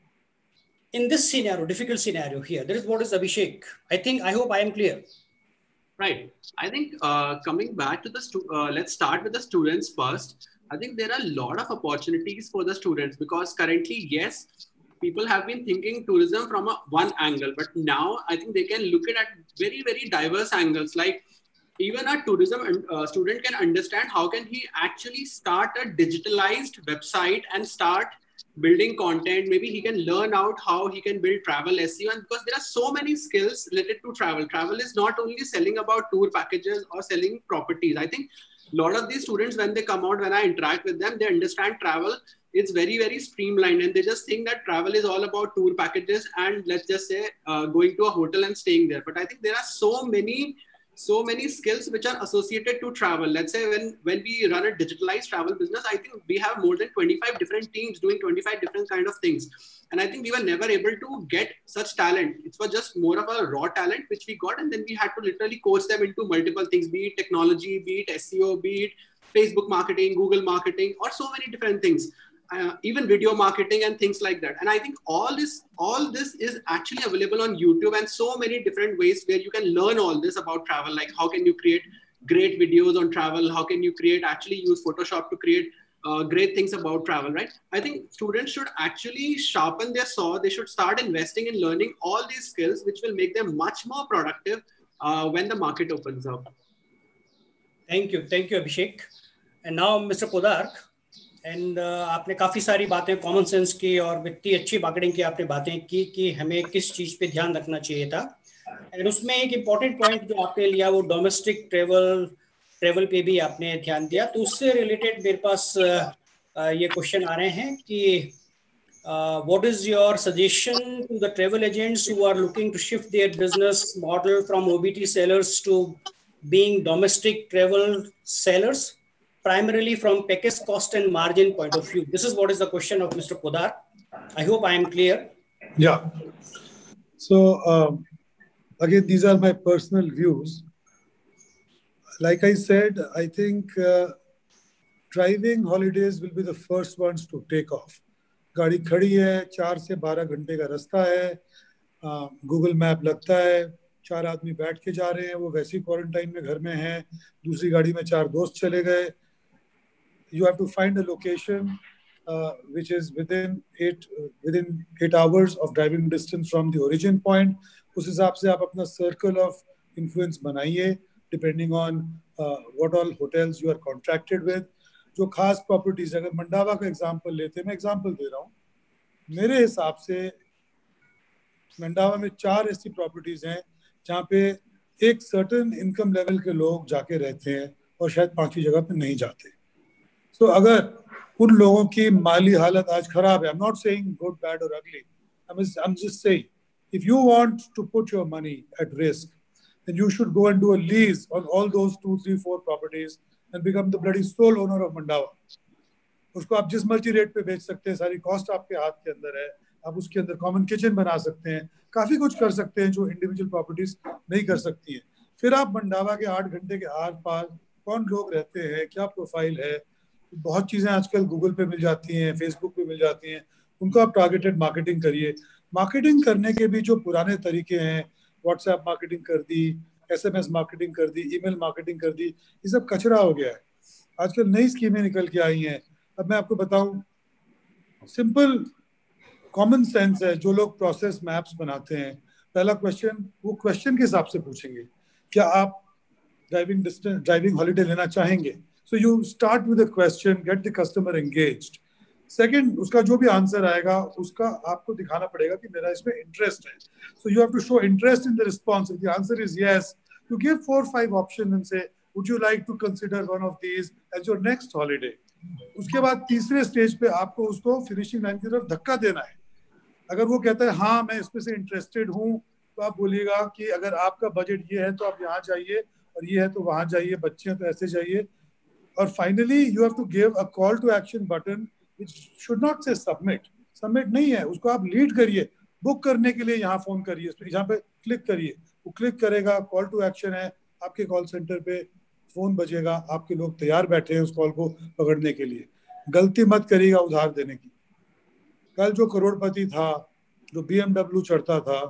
in this scenario, difficult scenario here? That is what is Abhishek. I hope I am clear. Right. I think coming back to let's start with the students first. I think there are a lot of opportunities for the students because currently, yes, people have been thinking tourism from one angle, but now I think they can look at very, very diverse angles. Like even a tourism student can understand how can he actually start a digitalized website and start building content. Maybe he can learn out how he can build travel SEO, and because there are so many skills related to travel is not only selling about tour packages or selling properties. I think a lot of these students, when they come out, when I interact with them, they understand travel. It's very, very streamlined, and they just think that travel is all about tour packages and let's just say going to a hotel and staying there. But I think there are so many skills which are associated to travel. Let's say when we run a digitalized travel business, I think we have more than 25 different teams doing 25 different kind of things. And I think we were never able to get such talent. It was just more of a raw talent which we got, and then we had to literally coach them into multiple things, be it technology, be it SEO, be it Facebook marketing, Google marketing, or so many different things. Even video marketing and things like that. And I think all this is actually available on YouTube and so many different ways where you can learn all this about travel. Like how can you create great videos on travel? How can you actually use Photoshop to create great things about travel, right? I think students should actually sharpen their saw. They should start investing in learning all these skills, which will make them much more productive when the market opens up. Thank you, Abhishek. And now Mr. Podark. And आपने काफ़ी सारी बातें common sense की और इतनी अच्छी marketing की आपने बातें की कि हमें किस चीज़ पे ध्यान रखना चाहिए था. एंड उसमें एक इम्पॉर्टेंट पॉइंट जो आपने लिया वो डोमेस्टिक ट्रेवल पे भी आपने ध्यान दिया. तो उससे रिलेटेड मेरे पास ये क्वेश्चन आ रहे हैं कि what is your suggestion to the travel agents who are looking to shift their business model from OBT sellers to being domestic travel sellers? Primarily from package cost and margin point of view. This is what is the question of Mr. Podar. I hope I am clear. Yeah. So again, these are my personal views. Like I said, I think driving holidays will be the first ones to take off. गाड़ी खड़ी है, 4 से 12 घंटे का रास्ता है, Google map लगता है, 4 आदमी बैठ के जा रहे हैं, वो वैसे ही क्वारंटाइन में घर में हैं, दूसरी गाड़ी में 4 दोस्त चले गए. You have to find a location which is within 8 hours of driving distance from the origin point. उस हिसाब से आप अपना circle of influence बनाइए, depending on what all hotels you are contracted with. जो खास properties, अगर मंडावा का example लेते हैं, मैं example दे रहा हूँ. मेरे हिसाब से मंडावा में 4 ऐसी properties हैं जहाँ पे एक certain income level के लोग जाके रहते हैं और शायद 5वीं जगह पे नहीं जाते. तो अगर उन लोगों की माली हालत आज खराब है, I'm not saying good, bad or ugly. I'm just saying, if you want to put your money at risk, then you should go and do a lease on all those 2, 3, 4 properties and become the bloody sole owner of Mandawa. उसको आप जिस मर्जी rate पे बेच सकते हैं, सारी cost आपके हाथ के अंदर है. आप उसके अंदर कॉमन किचन बना सकते हैं, काफी कुछ कर सकते हैं जो इंडिविजुअल प्रॉपर्टीज नहीं कर सकती हैं. फिर आप मंडावा के 8 घंटे के आर पार कौन लोग रहते हैं, क्या प्रोफाइल है, बहुत चीज़ें आजकल गूगल पे मिल जाती हैं, फेसबुक पे मिल जाती हैं, उनको आप टारगेटेड मार्केटिंग करिए. मार्केटिंग करने के भी जो पुराने तरीके हैं, व्हाट्सएप मार्केटिंग कर दी, SMS मार्केटिंग कर दी, ईमेल मार्केटिंग कर दी, ये सब कचरा हो गया है. आजकल नई स्कीमें निकल के आई हैं. अब मैं आपको बताऊं, सिंपल कॉमन सेंस है. जो लोग प्रोसेस मैप्स बनाते हैं, पहला क्वेश्चन वो क्वेश्चन के हिसाब से पूछेंगे, क्या आप ड्राइविंग हॉलीडे लेना चाहेंगे. So you start with a question, get the customer engaged. Second, उसका जो भी आंसर आएगा उसका आपको दिखाना पड़ेगा कि मेरा इसमें इंटरेस्ट है. So you have to show interest in the response. If the answer is yes, you give 4 or 5 options and say, would you like to consider one of these as your next holiday? उसके बाद तीसरे stage पे आपको उसको finishing line की तरफ धक्का देना है. अगर वो कहता है हाँ मैं इसमें से इंटरेस्टेड हूँ, तो आप बोलिएगा कि अगर आपका बजट ये है तो आप यहाँ जाइए, और ये है तो वहाँ जाइए, बच्चे हैं तो ऐसे जाइए. और finally you have to give a call to action button which should not say submit नहीं है, उसको आप लीड करिए. बुक करने के लिए यहाँ फोन करिए, यहाँ पे क्लिक करिए, वो क्लिक करेगा, कॉल टू एक्शन है, आपके कॉल सेंटर पे फोन बजेगा, आपके लोग तैयार बैठे हैं उस कॉल को पकड़ने के लिए। गलती मत करिएगा उधार देने की। कल जो करोड़पति था, जो BMW चढ़ता था,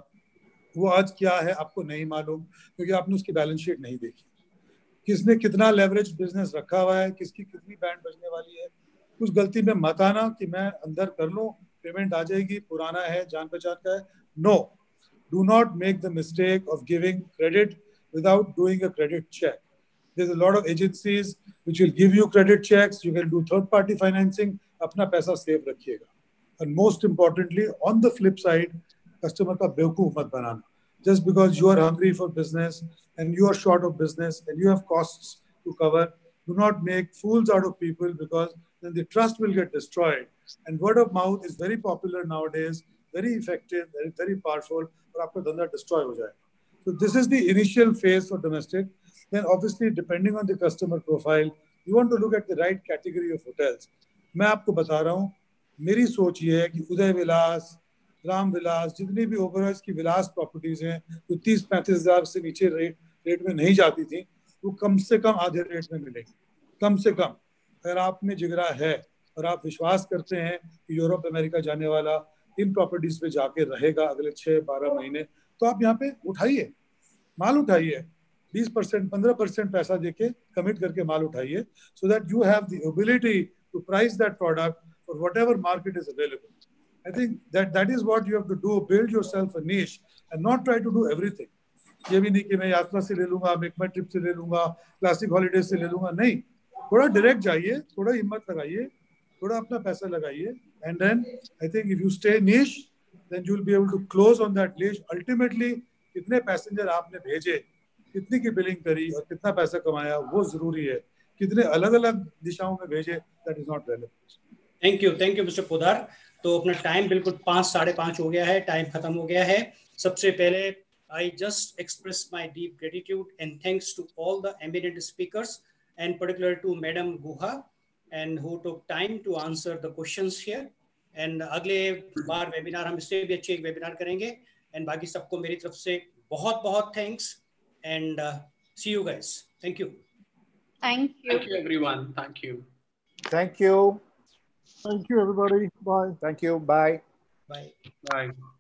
वो आज क्या है आपको नहीं मालूम, क्योंकि आपने उसकी बैलेंस शीट नहीं देखी। किसने कितना लेवरेज बिजनेस रखा हुआ है, किसकी कितनी बैंड बजने वाली है, उस गलती में मत आना कि मैं अंदर कर लूं, पेमेंट आ जाएगी, पुराना है, जान पहचान का है। No, do not make the mistake of giving credit without doing a credit check. There's a lot of agencies which will give you credit checks. You can do third-party financing. अपना पैसा save रखिएगा. And most importantly, on the flip side, customer का बेवकूफ मत बनाना. Just because you are hungry for business and you are short of business and you have costs to cover, do not make fools out of people, because then the trust will get destroyed. And word of mouth is very popular nowadays, very effective, very, very powerful, और आपका धंधा destroy हो जाएगा. So this is the initial phase for domestic. Then obviously, depending on the customer profile, you want to look at the right category of hotels. मैं आपको बता रहा हूँ, मेरी सोच ये है कि उदय विलास, राम विलास, जितनी भी ओबरॉयज की विलास प्रॉपर्टीज हैं, जो 30-35 हज़ार से नीचे रेट में नहीं जाती थी, वो कम से कम आधे रेट में मिलेगी, कम से कम। अगर आप में जिगरा है और आप विश्वास करते हैं कि यूरोप अमेरिका जाने वाला इन प्रॉपर्टीज पे जाके रहेगा अगले 6-12 महीने, तो आप यहाँ पे उठाइए, माल उठाइए, 20%, 15% पैसा देके कमिट करके माल उठाइए, so that you have the ability to price that product for whatever market is available. I think that is what you have to do, build yourself a niche and not try to do everything. ये भी नहीं कि मैं यात्रा से ले लूंगा, make माई trip से ले लूंगा, क्लासिक हॉलीडेज से ले लूंगा, नहीं, थोड़ा डायरेक्ट जाइए, थोड़ा हिम्मत लगाइए, थोड़ा अपना पैसा लगाइए, and then I think if you stay niche, then you will be able to close on that niche. Ultimately, कितने पैसेंजर आपने भेजे, कितनी की बिलिंग करी और कितना पैसा कमाया, वो जरूरी है. कितने अलग अलग दिशाओं में भेजे, that is not relevant. Thank you mister Podar. तो अपना टाइम बिल्कुल 5-5:30 हो गया है, टाइम खत्म हो गया है. सबसे पहले I just express my deep gratitude and thanks to all the eminent speakers and particularly to Madam Guha and who took time to answer the questions here. And अगले बार वेबिनार हम इससे भी अच्छे एक वेबिनार करेंगे. And बाकी सबको मेरी तरफ से बहुत बहुत thanks and see you guys. Thank you. Thank you. Thank you everyone. Thank you. Thank you. Thank you everybody. Bye. Thank you. Bye. Bye. Bye.